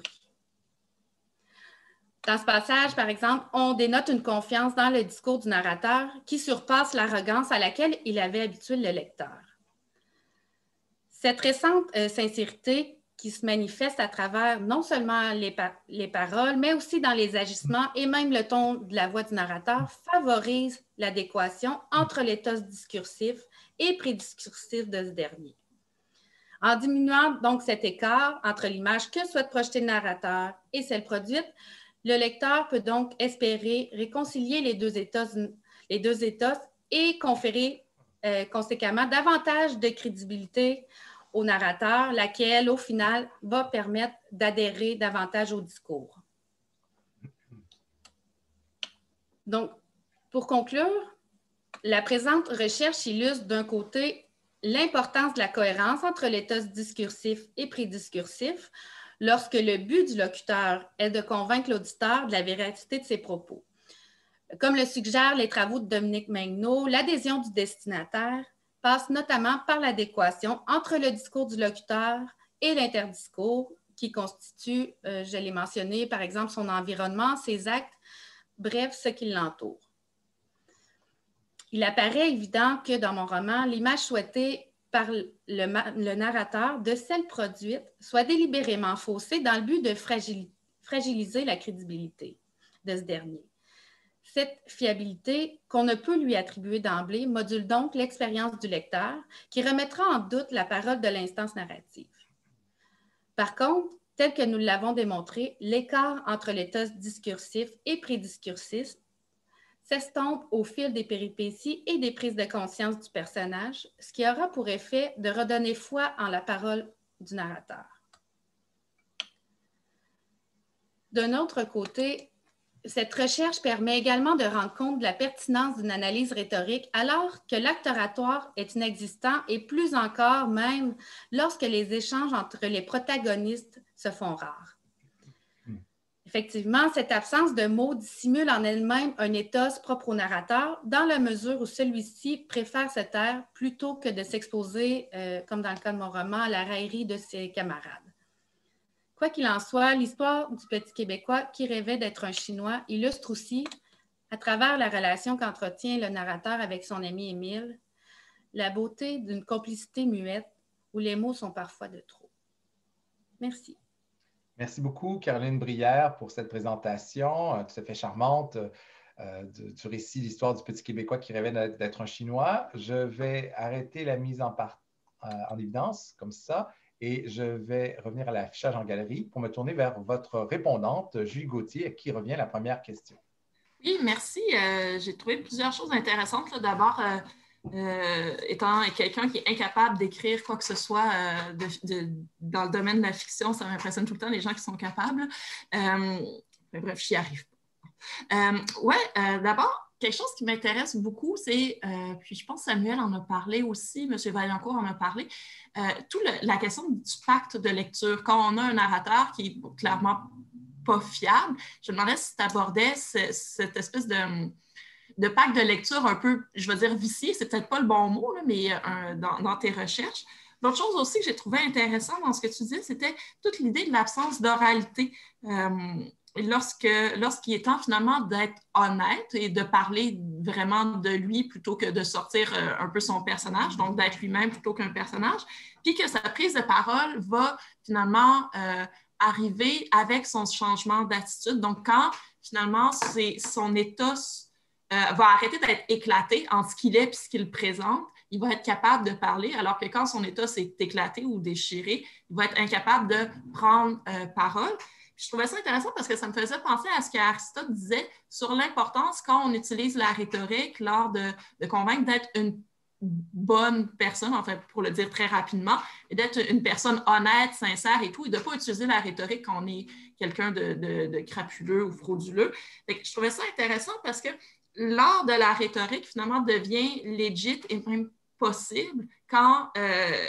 Dans ce passage, par exemple, on dénote une confiance dans le discours du narrateur qui surpasse l'arrogance à laquelle il avait habitué le lecteur. Cette récente euh, sincérité qui se manifeste à travers non seulement les, pa- les paroles, mais aussi dans les agissements et même le ton de la voix du narrateur favorise l'adéquation entre l'éthos discursif et prédiscursif de ce dernier. En diminuant donc cet écart entre l'image que souhaite projeter le narrateur et celle produite, le lecteur peut donc espérer réconcilier les deux états, les deux états et conférer euh, conséquemment davantage de crédibilité au narrateur, laquelle, au final, va permettre d'adhérer davantage au discours. Donc, pour conclure, la présente recherche illustre d'un côté l'importance de la cohérence entre l'état discursif et prédiscursif, lorsque le but du locuteur est de convaincre l'auditeur de la véracité de ses propos. Comme le suggèrent les travaux de Dominique Megnaud, l'adhésion du destinataire passe notamment par l'adéquation entre le discours du locuteur et l'interdiscours qui constitue, euh, je l'ai mentionné, par exemple, son environnement, ses actes, bref, ce qui l'entoure. Il apparaît évident que dans mon roman, l'image souhaitée par le, le narrateur de celle produite soit délibérément faussée dans le but de fragili- fragiliser la crédibilité de ce dernier. Cette fiabilité qu'on ne peut lui attribuer d'emblée module donc l'expérience du lecteur qui remettra en doute la parole de l'instance narrative. Par contre, tel que nous l'avons démontré, l'écart entre l'état discursif et prédiscursif s'estompe au fil des péripéties et des prises de conscience du personnage, ce qui aura pour effet de redonner foi en la parole du narrateur. D'un autre côté, cette recherche permet également de rendre compte de la pertinence d'une analyse rhétorique alors que l'acte oratoire est inexistant et plus encore même lorsque les échanges entre les protagonistes se font rares. Effectivement, cette absence de mots dissimule en elle-même un éthos propre au narrateur dans la mesure où celui-ci préfère se taire plutôt que de s'exposer, euh, comme dans le cas de mon roman, à la raillerie de ses camarades. Quoi qu'il en soit, l'histoire du petit Québécois qui rêvait d'être un Chinois illustre aussi, à travers la relation qu'entretient le narrateur avec son ami Émile, la beauté d'une complicité muette où les mots sont parfois de trop. Merci. Merci beaucoup, Caroline Brière, pour cette présentation euh, tout à fait charmante euh, du, du récit L'histoire du petit Québécois qui rêvait d'être un Chinois. Je vais arrêter la mise en, part, euh, en évidence comme ça et je vais revenir à l'affichage en galerie pour me tourner vers votre répondante, Julie Gauthier, à qui revient la première question. Oui, merci. Euh, j'ai trouvé plusieurs choses intéressantes. D'abord, euh, euh, étant quelqu'un qui est incapable d'écrire quoi que ce soit euh, de, de, dans le domaine de la fiction, ça m'impressionne tout le temps, les gens qui sont capables. Euh, bref, j'y arrive pas. Euh, ouais, euh, d'abord, quelque chose qui m'intéresse beaucoup, c'est, euh, puis je pense que Samuel en a parlé aussi, M. Vaillancourt en a parlé, euh, toute la question du pacte de lecture. Quand on a un narrateur qui est bon, clairement pas fiable, je me demandais si tu abordais ce, cette espèce de, de pacte de lecture un peu, je veux dire, vicié, c'est peut-être pas le bon mot, là, mais euh, dans, dans tes recherches. L'autre chose aussi que j'ai trouvé intéressant dans ce que tu dis, c'était toute l'idée de l'absence d'oralité. Euh, lorsque, lorsqu'il est temps finalement d'être honnête et de parler vraiment de lui plutôt que de sortir euh, un peu son personnage, donc d'être lui-même plutôt qu'un personnage, puis que sa prise de parole va finalement euh, arriver avec son changement d'attitude. Donc, quand finalement c'est, son état euh, va arrêter d'être éclaté entre ce qu'il est et ce qu'il présente, il va être capable de parler, alors que quand son état s'est éclaté ou déchiré, il va être incapable de prendre euh, parole. Je trouvais ça intéressant parce que ça me faisait penser à ce qu'Aristote disait sur l'importance quand on utilise la rhétorique lors de, de convaincre d'être une bonne personne, en fait, pour le dire très rapidement, et d'être une personne honnête, sincère et tout, et de ne pas utiliser la rhétorique quand on est quelqu'un de, de, de crapuleux ou frauduleux. Fait que je trouvais ça intéressant parce que l'art de la rhétorique, finalement, devient legit et même possible quand, euh,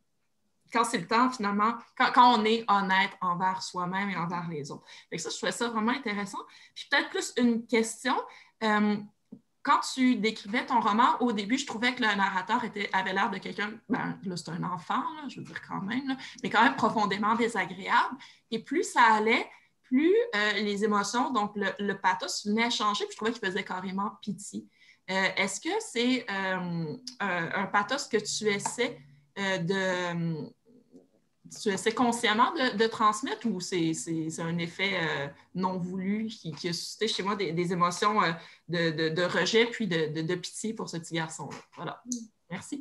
quand c'est le temps, finalement, quand, quand on est honnête envers soi-même et envers les autres. Fait que ça, je trouvais ça vraiment intéressant. Puis peut-être plus une question. Euh, Quand tu décrivais ton roman, au début, je trouvais que le narrateur était, avait l'air de quelqu'un, ben, là, c'est un enfant, là, je veux dire quand même, là, mais quand même profondément désagréable. Et plus ça allait, plus euh, les émotions, donc le, le pathos venait changer, puis je trouvais qu'il faisait carrément pitié. Euh, est-ce que c'est euh, un, un pathos que tu essaies euh, de... Tu essaies consciemment de, de transmettre ou c'est, c'est, c'est un effet euh, non voulu qui, qui a suscité chez moi des, des émotions euh, de, de, de rejet puis de, de, de pitié pour ce petit garçon-là? Voilà. Merci.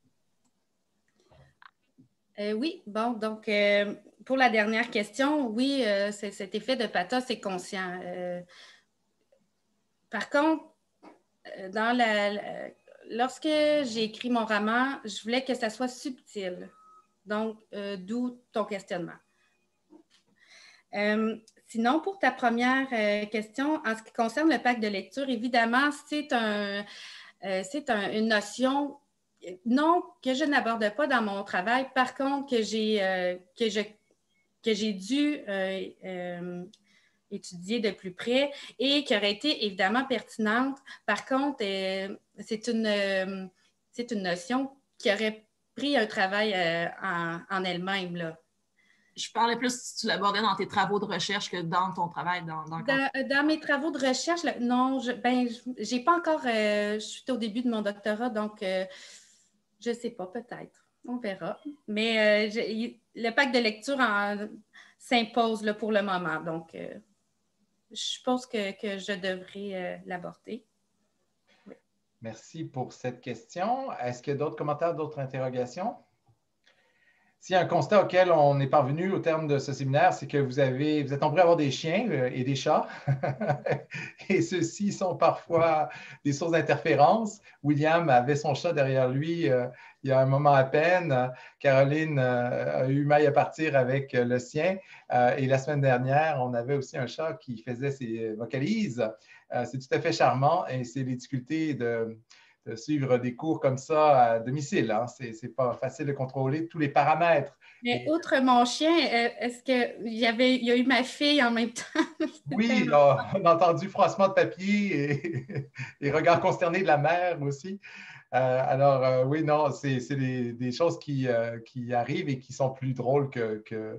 Euh, oui, bon, donc euh, pour la dernière question, oui, euh, c'est, cet effet de pathos est conscient. Euh, par contre, dans la, la, lorsque j'ai écrit mon roman, je voulais que ça soit subtil. Donc, euh, d'où ton questionnement. Euh, sinon, pour ta première euh, question, en ce qui concerne le pacte de lecture, évidemment, c'est, un, euh, c'est un, une notion, non, que je n'aborde pas dans mon travail, par contre, que j'ai, euh, que je, que j'ai dû euh, euh, étudier de plus près et qui aurait été évidemment pertinente. Par contre, euh, c'est, une, euh, c'est une notion qui aurait pris un travail euh, en, en elle-même, là. Je parlais plus si tu l'abordais dans tes travaux de recherche que dans ton travail. Dans, dans... dans, dans mes travaux de recherche, là, non, je ben, j'ai pas encore, euh, je suis au début de mon doctorat, donc euh, je ne sais pas, peut-être, on verra. Mais euh, je, le pacte de lecture en, s'impose là, pour le moment, donc euh, je pense que, que je devrais euh, l'aborder. Oui. Merci pour cette question. Est-ce qu'il y a d'autres commentaires, d'autres interrogations? S'il y a un constat auquel on est parvenu au terme de ce séminaire, c'est que vous, avez, vous êtes nombreux à avoir des chiens et des chats. Et ceux-ci sont parfois des sources d'interférence. William avait son chat derrière lui euh, il y a un moment à peine. Caroline euh, a eu maille à partir avec le sien. Euh, et la semaine dernière, on avait aussi un chat qui faisait ses vocalises. Euh, c'est tout à fait charmant et c'est les difficultés de... de suivre des cours comme ça à domicile. Hein. Ce n'est pas facile de contrôler tous les paramètres. Mais outre mon chien, est-ce qu'il y avait, il y a eu ma fille en même temps? Oui, on, on a entendu froissement de papier et, et regard consterné de la mère aussi. Euh, alors, euh, oui, non, c'est, c'est des, des choses qui, euh, qui arrivent et qui sont plus drôles que, que,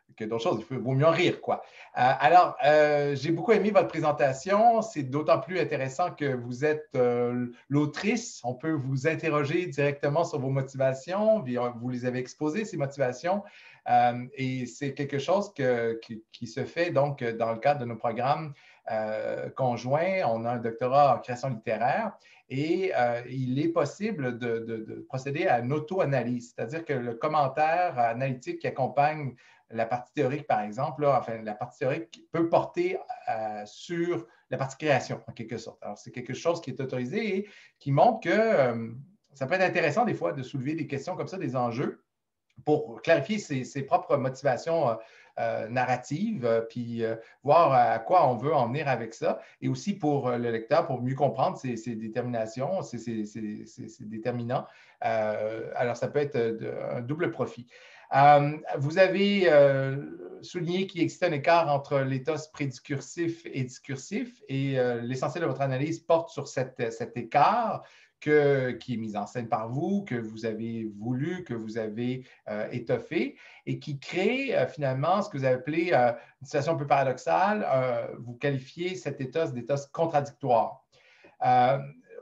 que d'autres choses. Il vaut mieux en rire, quoi. Euh, alors, euh, j'ai beaucoup aimé votre présentation. C'est d'autant plus intéressant que vous êtes euh, l'autrice. On peut vous interroger directement sur vos motivations. Vous les avez exposées, ces motivations. Euh, et c'est quelque chose que, qui, qui se fait donc dans le cadre de nos programmes euh, conjoints. On a un doctorat en création littéraire et euh, il est possible de, de, de procéder à une auto-analyse, c'est-à-dire que le commentaire analytique qui accompagne la partie théorique, par exemple, là, enfin, la partie théorique peut porter euh, sur la partie création, en quelque sorte. Alors, c'est quelque chose qui est autorisé et qui montre que euh, ça peut être intéressant des fois de soulever des questions comme ça, des enjeux, pour clarifier ses, ses propres motivations euh, euh, narratives, euh, puis euh, voir à quoi on veut en venir avec ça, et aussi pour euh, le lecteur, pour mieux comprendre ses, ses déterminations, ses, ses, ses, ses déterminants. Euh, alors, ça peut être de, un double profit. Euh, vous avez euh, souligné qu'il existe un écart entre l'éthos prédiscursif et discursif, et euh, l'essentiel de votre analyse porte sur cette, cet écart que, qui est mis en scène par vous, que vous avez voulu, que vous avez euh, étoffé, et qui crée euh, finalement ce que vous avez appelé euh, une situation un peu paradoxale. Euh, vous qualifiez cet éthos d'éthos contradictoire. Euh,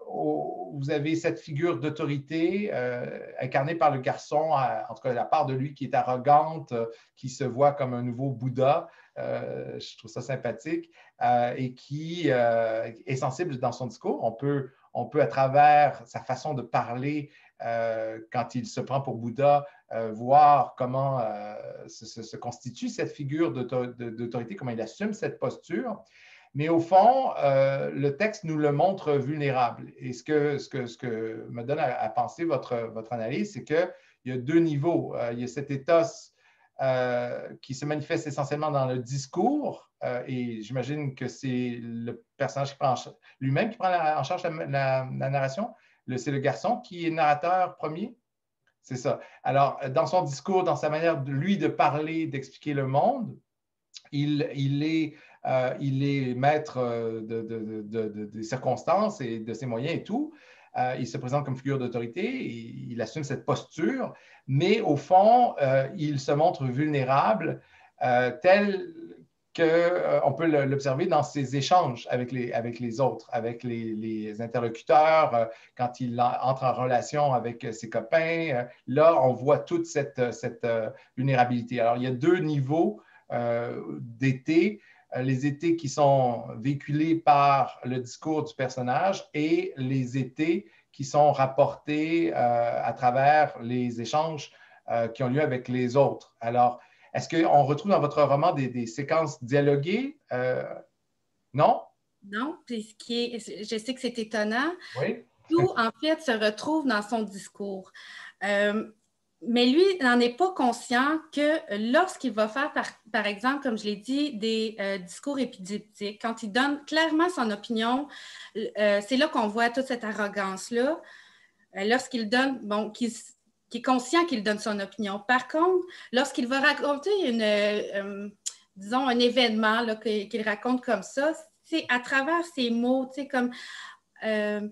Vous avez cette figure d'autorité euh, incarnée par le garçon, à, en tout cas la part de lui qui est arrogante, euh, qui se voit comme un nouveau Bouddha. Euh, je trouve ça sympathique euh, et qui euh, est sensible dans son discours. On peut, on peut à travers sa façon de parler, euh, quand il se prend pour Bouddha, euh, voir comment euh, se, se, se constitue cette figure d'autorité, comment il assume cette posture. Mais au fond, euh, le texte nous le montre vulnérable. Et ce que, ce que, ce que me donne à, à penser votre, votre analyse, c'est qu'il y a deux niveaux. Euh, il y a cet éthos euh, qui se manifeste essentiellement dans le discours, euh, et j'imagine que c'est le personnage qui prend lui-même qui prend la, en charge la, la, la narration. C'est le garçon qui est narrateur premier. C'est ça. Alors, dans son discours, dans sa manière, de, lui, de parler, d'expliquer le monde, il, il est... Euh, il est maître euh, de, de, de, de, des circonstances et de ses moyens et tout. Euh, il se présente comme figure d'autorité, il, il assume cette posture, mais au fond, euh, il se montre vulnérable, euh, tel qu'on euh, peut l'observer dans ses échanges avec les, avec les autres, avec les, les interlocuteurs, euh, quand il en, entre en relation avec ses copains. Euh, là, on voit toute cette, cette euh, vulnérabilité. Alors, il y a deux niveaux euh, d'été. Les étés qui sont véhiculés par le discours du personnage et les étés qui sont rapportés euh, à travers les échanges euh, qui ont lieu avec les autres. Alors, est-ce qu'on retrouve dans votre roman des, des séquences dialoguées? Euh, non? Non, puis ce qui est, je sais que c'est étonnant. Oui. Tout, en fait, se retrouve dans son discours. Euh, Mais lui n'en est pas conscient que lorsqu'il va faire, par, par exemple, comme je l'ai dit, des euh, discours épidiptiques, quand il donne clairement son opinion, euh, c'est là qu'on voit toute cette arrogance-là. Euh, lorsqu'il donne, bon, qu'il qui est conscient qu'il donne son opinion. Par contre, lorsqu'il va raconter une, euh, disons, un événement là, qu'il raconte comme ça, c'est à travers ses mots, tu sais, comme... Euh,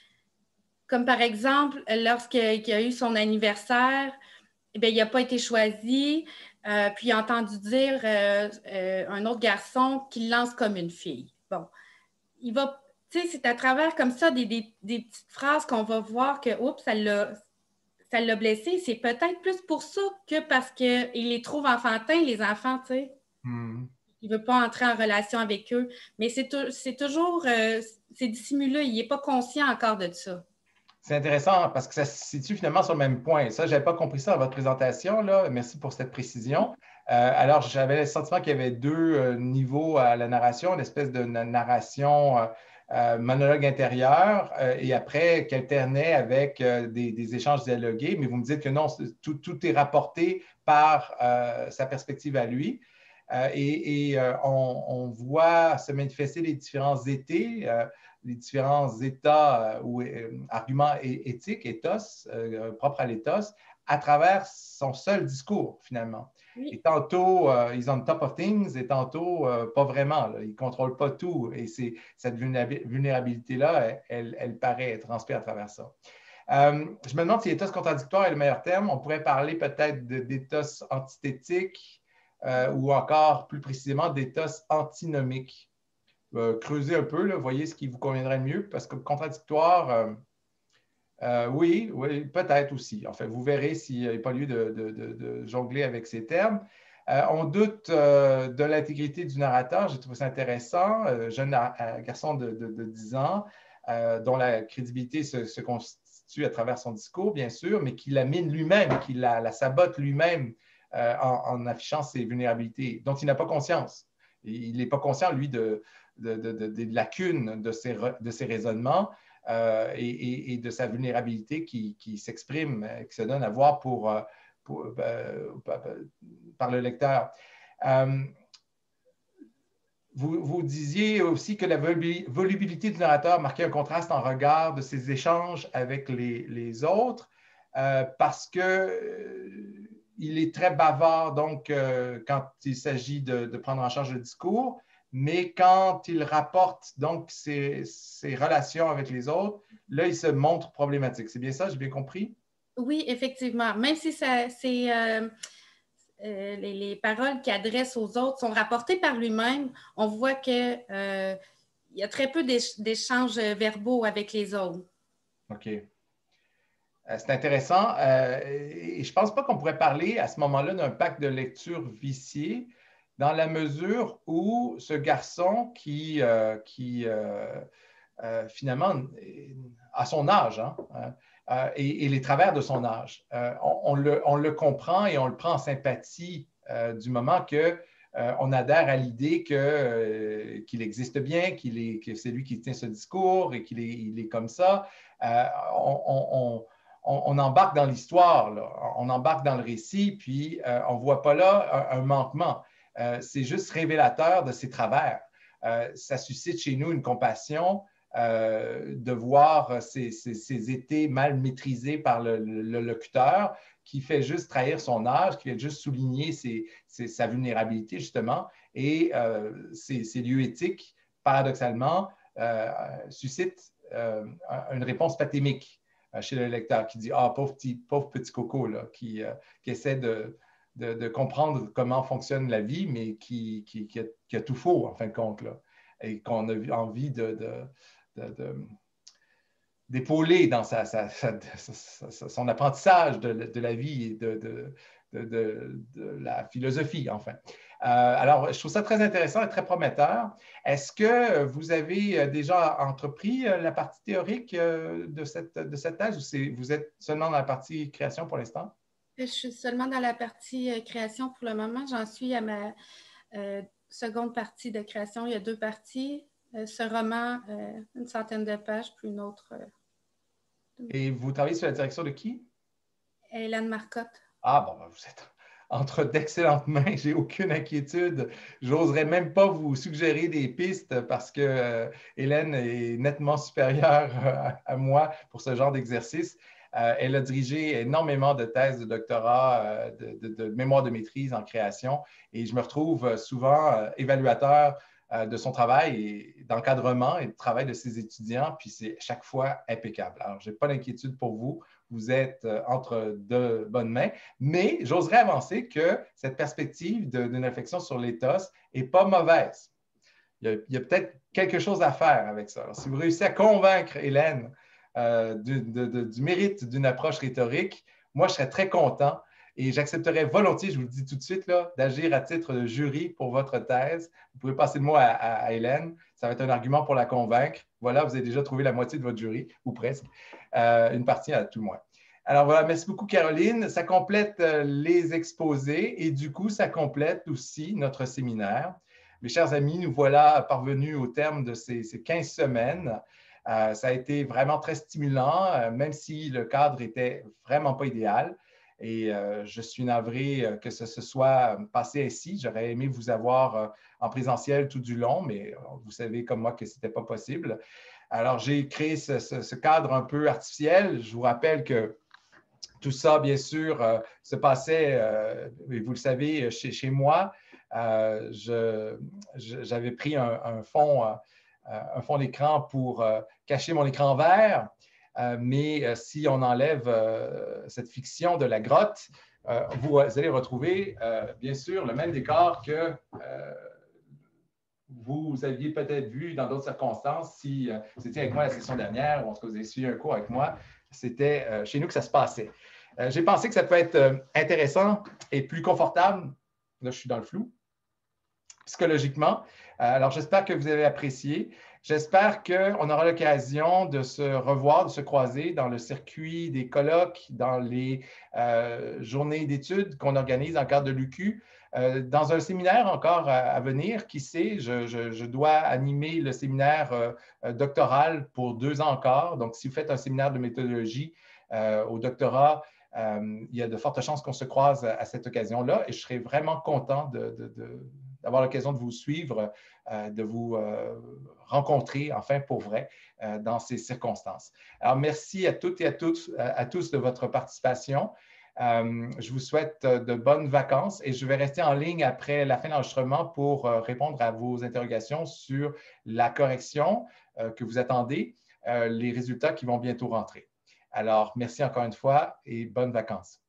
Comme par exemple, lorsqu'il a eu son anniversaire, eh bien, il n'a pas été choisi, euh, puis il a entendu dire euh, euh, un autre garçon qu'il lance comme une fille. Bon, il va, tu sais, c'est à travers comme ça des, des, des petites phrases qu'on va voir que, oups, ça l'a, ça l'a blessé. C'est peut-être plus pour ça que parce qu'il les trouve enfantins, les enfants, tu sais. Mm. Il ne veut pas entrer en relation avec eux. Mais c'est, c'est toujours, euh, c'est dissimulé. Il n'est pas conscient encore de ça. C'est intéressant parce que ça se situe finalement sur le même point. Ça, je n'avais pas compris ça dans votre présentation, là. Merci pour cette précision. Euh, alors, j'avais le sentiment qu'il y avait deux euh, niveaux à la narration, une espèce de narration euh, euh, monologue intérieur euh, et après qu'alternait avec euh, des, des échanges dialogués. Mais vous me dites que non, tout, tout est rapporté par euh, sa perspective à lui. Euh, et et euh, on, on voit se manifester les différents étés, euh, les différents états euh, ou euh, arguments éthiques, ethos, euh, propres à l'éthos, à travers son seul discours, finalement. Oui. Et tantôt, euh, he's on top of things, et tantôt, euh, pas vraiment. Là. Il ne contrôle pas tout. Et c'est, cette vulnérabilité-là, elle, elle paraît, elle transpire à travers ça. Euh, je me demande si l'éthos contradictoire est le meilleur terme. On pourrait parler peut-être d'éthos antithétique. euh, ou encore plus précisément d'éthos antinomiques. Euh, creusez un peu, là, voyez ce qui vous conviendrait le mieux, parce que contradictoire, euh, euh, oui, oui peut-être aussi. Enfin, vous verrez s'il n'y a pas lieu de, de, de, de jongler avec ces termes. Euh, on doute euh, de l'intégrité du narrateur. J'ai trouvé ça intéressant. Euh, jeune euh, garçon de, de, de dix ans, euh, dont la crédibilité se, se constitue à travers son discours, bien sûr, mais qui la mine lui-même, qui la, la sabote lui-même euh, en, en affichant ses vulnérabilités, dont il n'a pas conscience. Il n'est pas conscient, lui, de, de, de, de, des lacunes de ses, de ses raisonnements euh, et, et, et de sa vulnérabilité qui, qui s'exprime, qui se donne à voir pour... Euh, Pour, euh, par le lecteur. Euh, vous, vous disiez aussi que la volubilité du narrateur marquait un contraste en regard de ses échanges avec les, les autres euh, parce qu'il euh, est très bavard donc, euh, quand il s'agit de, de prendre en charge le discours, mais quand il rapporte donc ses, ses relations avec les autres, là, il se montre problématique. C'est bien ça, j'ai bien compris? Oui, effectivement. Même si ça, c'est, euh, euh, les, les paroles qu'il adresse aux autres sont rapportées par lui-même, on voit qu'il euh, y a très peu d'échanges verbaux avec les autres. OK. Euh, c'est intéressant. Euh, et je ne pense pas qu'on pourrait parler à ce moment-là d'un pacte de lecture vicié dans la mesure où ce garçon qui, euh, qui euh, euh, finalement, à son âge, hein, euh, et, et les travers de son âge. Euh, on, on, le, on le comprend et on le prend en sympathie euh, du moment que euh, on adhère à l'idée que, euh, qu'il existe bien, qu'il est, que c'est lui qui tient ce discours et qu'il est, il est comme ça. Euh, on, on, on, on embarque dans l'histoire, là. On embarque dans le récit, puis euh, on ne voit pas là un, un manquement. Euh, c'est juste révélateur de ses travers. Euh, ça suscite chez nous une compassion Euh, de voir ces, ces, ces étés mal maîtrisés par le, le, le locuteur qui fait juste trahir son âge, qui fait juste souligner ses, ses, sa vulnérabilité, justement, et euh, ces, ces lieux éthiques, paradoxalement, euh, suscitent euh, une réponse pathémique euh, chez le lecteur qui dit « Ah, pauvre petit, pauvre petit coco, là, qui, euh, qui essaie de, de, de comprendre comment fonctionne la vie, mais qui, qui, qui, a, qui a tout faux, en fin de compte, là, et qu'on a envie de... de De, de, d'épauler dans sa, sa, sa, sa, son apprentissage de, de la vie et de, de, de, de la philosophie, enfin. Euh, alors, je trouve ça très intéressant et très prometteur. Est-ce que vous avez déjà entrepris la partie théorique de cette, de cette thèse ou c'est, vous êtes seulement dans la partie création pour l'instant? Je suis seulement dans la partie création pour le moment. J'en suis à ma euh, seconde partie de création. Il y a deux parties. Ce roman, euh, une centaine de pages, puis une autre. Euh, Et vous travaillez sous la direction de qui? Hélène Marcotte. Ah, bon, ben, vous êtes entre d'excellentes mains, j'ai aucune inquiétude. J'oserais même pas vous suggérer des pistes parce que euh, Hélène est nettement supérieure à, à moi pour ce genre d'exercice. Euh, elle a dirigé énormément de thèses de doctorat, euh, de, de, de mémoire de maîtrise en création et je me retrouve souvent euh, évaluateur de son travail et d'encadrement et de travail de ses étudiants, puis c'est chaque fois impeccable. Alors, je n'ai pas d'inquiétude pour vous, vous êtes entre de bonnes mains, mais j'oserais avancer que cette perspective d'une réflexion sur l'éthos n'est pas mauvaise. Il y a, il y a peut-être quelque chose à faire avec ça. Alors, si vous réussissez à convaincre Hélène euh, du, de, de, du mérite d'une approche rhétorique, moi, je serais très content. Et j'accepterais volontiers, je vous le dis tout de suite, là, d'agir à titre de jury pour votre thèse. Vous pouvez passer le mot à, à, à Hélène. Ça va être un argument pour la convaincre. Voilà, vous avez déjà trouvé la moitié de votre jury, ou presque. Euh, une partie à tout le moins. Alors voilà, merci beaucoup, Caroline. Ça complète euh, les exposés et du coup, ça complète aussi notre séminaire. Mes chers amis, nous voilà parvenus au terme de ces, ces quinze semaines. Euh, ça a été vraiment très stimulant, euh, même si le cadre n'était vraiment pas idéal. Et euh, je suis navré euh, que ce se soit passé ainsi. J'aurais aimé vous avoir euh, en présentiel tout du long, mais euh, vous savez comme moi que ce n'était pas possible. Alors, j'ai créé ce, ce, ce cadre un peu artificiel. Je vous rappelle que tout ça, bien sûr, euh, se passait, euh, et vous le savez, chez, chez moi. Euh, je, je, j'avais pris un, un fond, euh, un fond d'écran pour euh, cacher mon écran vert. Euh, mais euh, si on enlève euh, cette fiction de la grotte, euh, vous allez retrouver, euh, bien sûr, le même décor que euh, vous aviez peut-être vu dans d'autres circonstances si euh, vous étiez avec moi la session dernière ou en tout cas vous avez suivi un cours avec moi. C'était euh, chez nous que ça se passait. Euh, J'ai pensé que ça peut être euh, intéressant et plus confortable. Là, je suis dans le flou. Psychologiquement. Alors, j'espère que vous avez apprécié. J'espère qu'on aura l'occasion de se revoir, de se croiser dans le circuit des colloques, dans les euh, journées d'études qu'on organise dans le cadre de l'U Q. Euh, dans un séminaire encore à, à venir, qui sait, je, je, je dois animer le séminaire euh, doctoral pour deux ans encore. Donc, si vous faites un séminaire de méthodologie euh, au doctorat, euh, il y a de fortes chances qu'on se croise à, à cette occasion-là et je serai vraiment content de, de, de d'avoir l'occasion de vous suivre, euh, de vous euh, rencontrer, enfin, pour vrai, euh, dans ces circonstances. Alors, merci à toutes et à tous, à, à tous de votre participation. Euh, je vous souhaite de bonnes vacances et je vais rester en ligne après la fin de l'enregistrement pour euh, répondre à vos interrogations sur la correction euh, que vous attendez, euh, les résultats qui vont bientôt rentrer. Alors, merci encore une fois et bonnes vacances.